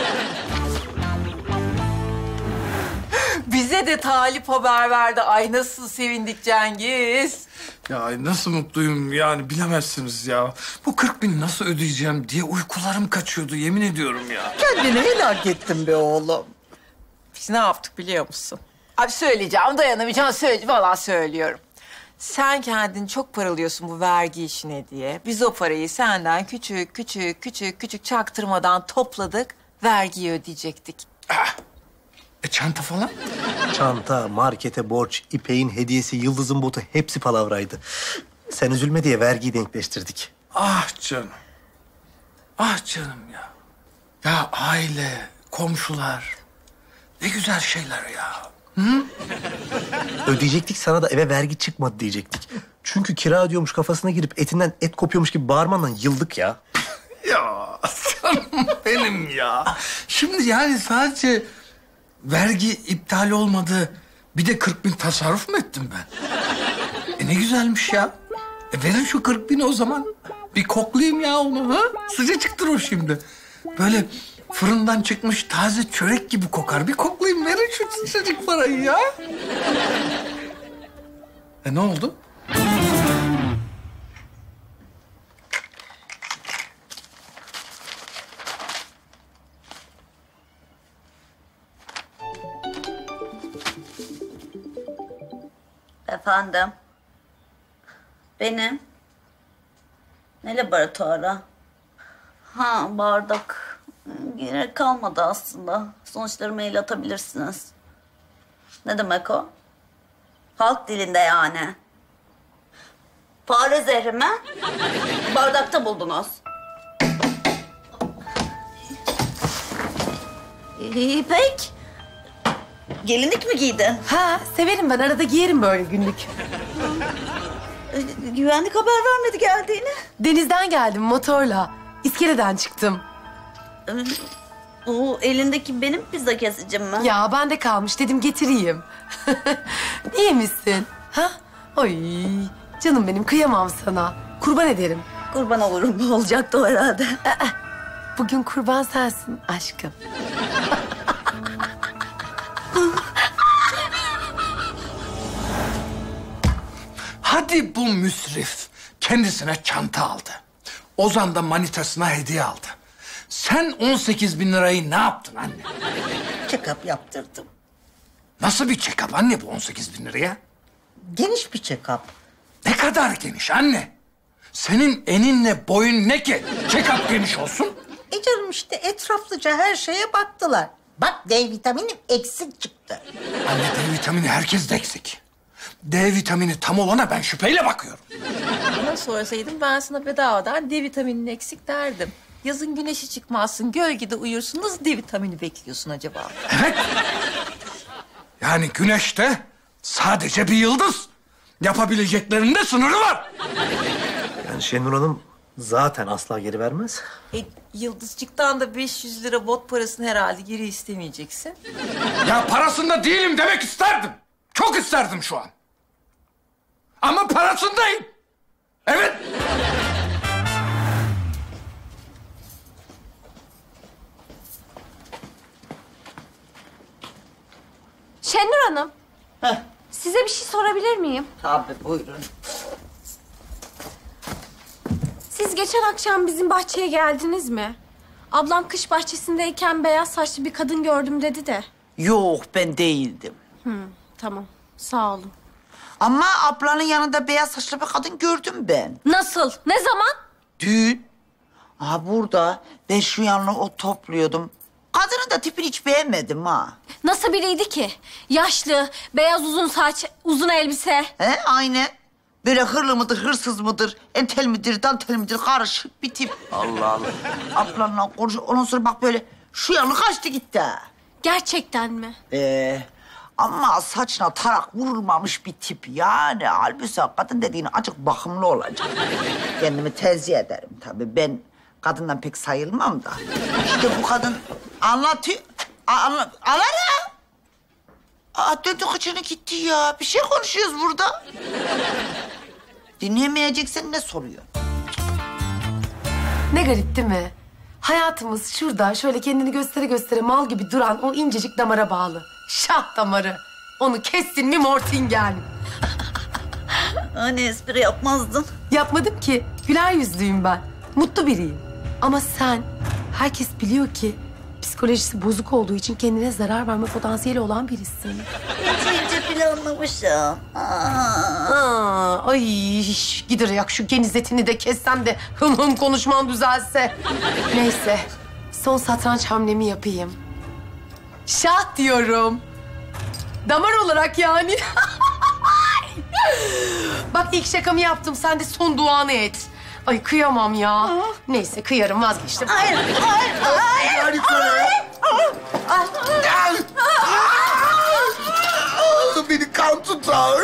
Bize de Talip haber verdi. Ay nasıl sevindik Cengiz. Ya nasıl mutluyum yani bilemezsiniz ya. Bu 40.000 nasıl ödeyeceğim diye uykularım kaçıyordu yemin ediyorum ya. Kendini helak ettin be oğlum. Biz ne yaptık biliyor musun? Abi söyleyeceğim, dayanamayacağım. Vallahi söylüyorum. Sen kendin çok paralıyorsun bu vergi işine diye. Biz o parayı senden küçük çaktırmadan topladık. Vergiyi ödeyecektik. Çanta falan? Çanta, markete borç, İpek'in hediyesi, Yıldız'ın botu hepsi palavraydı. Sen üzülme diye vergiyi denkleştirdik. Ah canım. Ah canım ya. Ya aile, komşular. Ne güzel şeyler ya. Hı? Ödeyecektik, sana da eve vergi çıkmadı diyecektik. Çünkü kira ödüyormuş kafasına girip etinden et kopuyormuş gibi bağırmandan yıldık ya. Ya canım benim ya. Şimdi yani sadece vergi iptal olmadı. Bir de 40.000 tasarruf mu ettim ben? Ne güzelmiş ya. Verin şu 40.000'i o zaman. Bir koklayayım ya onu ha. Sıcacıktır o şimdi. Böyle fırından çıkmış taze çörek gibi kokar. Bir koklayayım, verin şu sıcacık parayı ya. Ne oldu? Efendim? Benim? Ne laboratuvara? Ha, bardak. Gerek kalmadı aslında. Sonuçları mail atabilirsiniz. Ne demek o? Halk dilinde yani. Fare zehri mi? Bardakta buldunuz. İpek. Gelinlik mi giydin? Ha, severim ben. Arada giyerim böyle günlük. Güvenlik haber vermedi geldiğini. Denizden geldim motorla. İskeleden çıktım. O elindeki benim pizza kesicim mi? Ya bende kalmış dedim getireyim. İyi misin? Ha? Ay canım benim kıyamam sana. Kurban ederim. Kurban olurum. Olacaktı o herhalde. Bugün kurban sensin aşkım. Hadi bu müsrif kendisine çanta aldı. Ozan da manitasına hediye aldı. Sen 18 bin lirayı ne yaptın anne? Check-up yaptırdım. Nasıl bir check-up anne bu 18 bin liraya? Geniş bir check-up. Ne kadar geniş anne? Senin eninle boyun ne ki? Check-up geniş olsun. Canım işte etraflıca her şeye baktılar. Bak D vitaminim eksik çıktı. Anne D vitamini herkes de eksik. D vitamini tam olana ben şüpheyle bakıyorum. Bana sorsaydın ben sana bedavadan D vitaminin eksik derdim. Yazın güneşi çıkmazsın, gölgede uyursun. Nasıl D vitamini bekliyorsun acaba? Evet. Yani güneşte sadece bir yıldız. Yapabileceklerinde sınırı var. Yani Şenur Hanım zaten asla geri vermez. Yıldızcıktan da 500 lira bot parasını herhalde geri istemeyeceksin. Ya parasında değilim demek isterdim. Çok isterdim şu an. Ama parasındayım. Evet. Şenur Hanım. Size bir şey sorabilir miyim? Tabii buyurun. Siz geçen akşam bizim bahçeye geldiniz mi? Ablam kış bahçesindeyken beyaz saçlı bir kadın gördüm dedi de. Yok ben değildim. Tamam, sağ olun. Ama ablanın yanında beyaz saçlı bir kadın gördüm ben. Nasıl? Ne zaman? Dün. Burada ben şu yanına ot topluyordum. Kadının da tipini hiç beğenmedim ha. Nasıl biriydi ki? Yaşlı, beyaz uzun saç, uzun elbise. Aynen. Böyle hırlı mıdır, hırsız mıdır, entel midir, dantel midir karışık bir tip. Allah Allah. Ablanla konuşuyor. Ondan sonra bak böyle şu yanına kaçtı gitti. Gerçekten mi? Ama saçına tarak vurulmamış bir tip yani. Halbuki kadın dediğin acık bakımlı olacak. Kendimi tercih ederim tabii. Ben kadından pek sayılmam da. İşte bu kadın anlatıyor. Alara! Döndü kıçını gitti ya. Bir şey konuşuyoruz burada. Dinleyemeyeceksen ne soruyor? Ne garip değil mi? Hayatımız şurada şöyle kendini göstere göstere mal gibi duran o incecik damara bağlı. Şah damarı. Onu kessin mi Mortingen? Hani espri yapmazdın? Yapmadım ki. Güler yüzlüyüm ben. Mutlu biriyim. Ama sen, herkes biliyor ki psikolojisi bozuk olduğu için kendine zarar verme potansiyeli olan birisin. İnce planlamışım. Ay gider yak şu geniz etini de kessem de hım hım konuşman düzelse. Neyse son satranç hamlemi yapayım. Şah diyorum. Damar olarak yani. Bak ilk şakamı yaptım sen de son duanı et. Ay kıyamam ya. Neyse kıyarım vazgeçtim. Hayır. Beni kan tutar.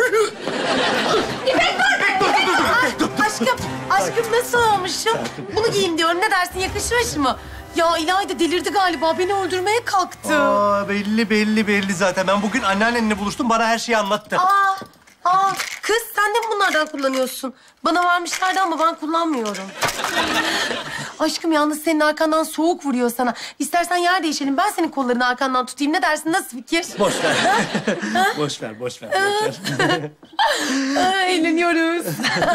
Aşkım nasıl olmuşum? Bunu giyeyim diyorum. Ne dersin yakışmış mı? Ya İlayda delirdi galiba. Beni öldürmeye kalktı. Belli zaten. Ben bugün anneannenle buluştum. Bana her şeyi anlattı. Kız sen de mi bunlardan kullanıyorsun? Bana vermişlerdi ama ben kullanmıyorum. Aşkım yalnız senin arkandan soğuk vuruyor sana. İstersen yer değişelim. Ben senin kollarını arkandan tutayım. Ne dersin? Nasıl fikir? Boş ver. boş ver. Eğleniyoruz.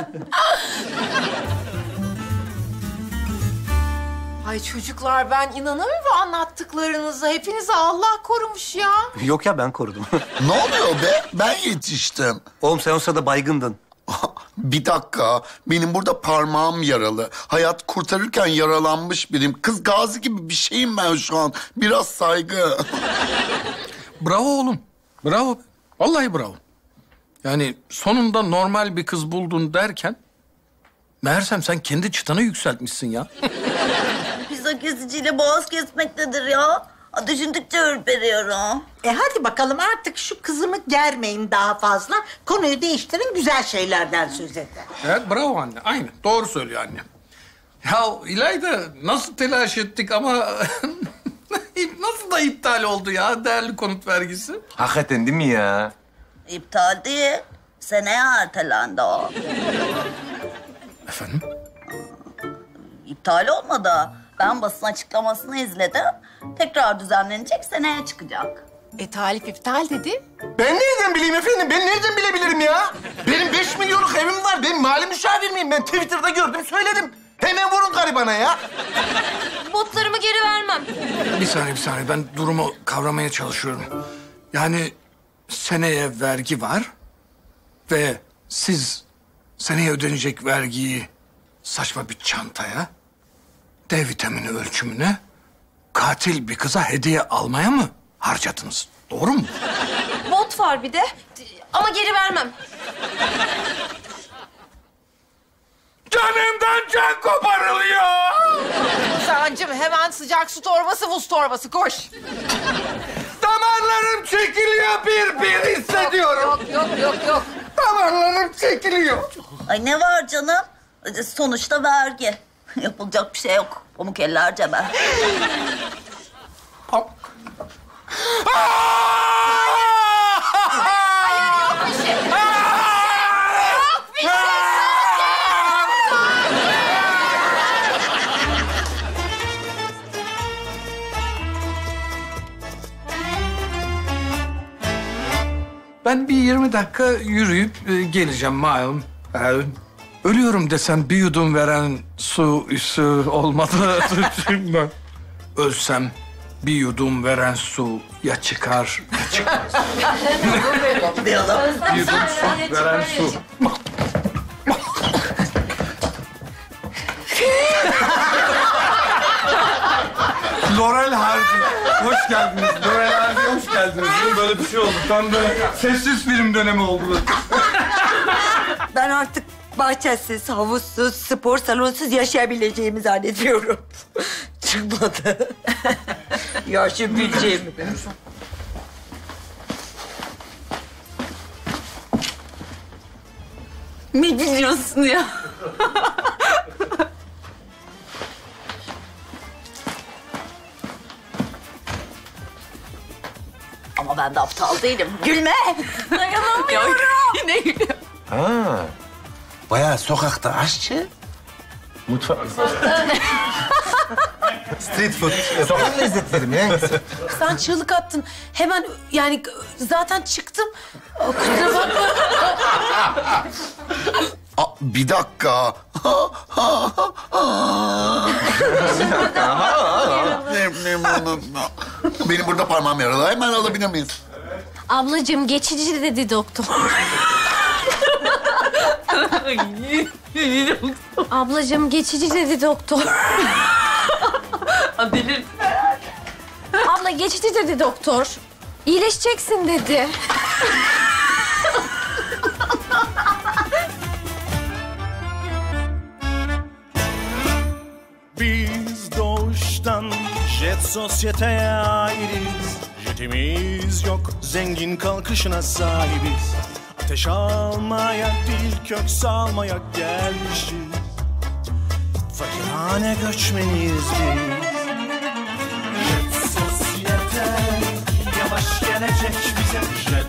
Ay çocuklar ben inanamıyorum anlattıklarınıza. Hepinizi Allah korumuş ya. Yok ya ben korudum. Ne oluyor be? Ben yetiştim. Oğlum sen o sırada baygındın. Bir dakika. Benim burada parmağım yaralı. Hayat kurtarırken yaralanmış biriyim. Kız Gazi gibi bir şeyim ben şu an. Biraz saygı. Bravo oğlum. Bravo. Vallahi bravo. Yani sonunda normal bir kız buldun derken... meğersem sen kendi çıtanı yükseltmişsin ya. Pizza kesiciyle boğaz kesmek nedir ya? Düşündükçe ürperiyorum. Hadi bakalım artık şu kızımı germeyin daha fazla. Konuyu değiştirin, güzel şeylerden söz edin. Evet, bravo anne. Aynen. Doğru söylüyor annem. Ya İlayda, nasıl telaş ettik ama nasıl da iptal oldu ya değerli konut vergisi? Hakikaten değil mi ya? İptal değil. Seneye ertelendi o. Efendim? İptal olmadı. Ben basın açıklamasını izledim. Tekrar düzenlenecek, seneye çıkacak. Talip iptal dedi. Ben nereden bileyim efendim? Ben nereden bilebilirim ya? Benim 5 milyonluk evim var. Ben mali müşavir miyim? Ben Twitter'da gördüm, söyledim. Hemen vurun garibana ya. Botlarımı geri vermem. Bir saniye. Ben durumu kavramaya çalışıyorum. Yani seneye vergi var ve siz seneye ödenecek vergiyi saçma bir çantaya, D vitamini ölçümüne, katil bir kıza hediye almaya mı harcadınız? Doğru mu? Bot var bir de ama geri vermem. Canımdan can koparılıyor. Sancım hemen sıcak su torbası, buz torbası koş. Damarlarım çekiliyor, bir hissediyorum. Yok. Damarlarım çekiliyor. Ay ne var canım? Sonuçta vergi. Yapılacak bir şey yok. Pamuk eller cebe. Hayır yok bir şey. Yok bir şey. Ben bir 20 dakika yürüyüp geleceğim malum. Ölüyorum desem bir yudum veren su üssü olmadı. Ben ölsem bir yudum veren su ya çıkar ya çıkmaz. Bir yudum su veren su. Laurel Hardy, hoş geldiniz. Laurel Hardy, hoş geldiniz. Böyle bir şey oldu. Tam böyle sessiz film dönemi oldu. Ben artık bahçesiz, havuzsuz, spor salonsuz yaşayabileceğimi zannediyorum. Çıkmadı. Yaşayabileceğimi. Ne biliyorsun ya? Ama ben de aptal değilim. Gülme. Dayanamıyorum. Yine gülüyorum. Ha. Bayağı sokakta aşçı. Mutfak. Street food. Sokak lezzetleri mi hangisi? Sen çığlık attın. Hemen yani zaten çıktım. Kusura bakma. Bir dakika. Benim burada parmağım yaralı. Hemen alabilir miyiz? Ablacığım geçici dedi doktor. Ablacığım geçici dedi doktor. Delirdin. Abla geçici dedi doktor. İyileşeceksin dedi. Biz doğuştan jet sosyeteye aitiz. Jetimiz yok, zengin kalkışına sahibiz. Ateş almaya değil, kök salmaya gelmişiz. Fakirhane göçmeniyiz biz. Jet sosyete yavaş gelecek bize.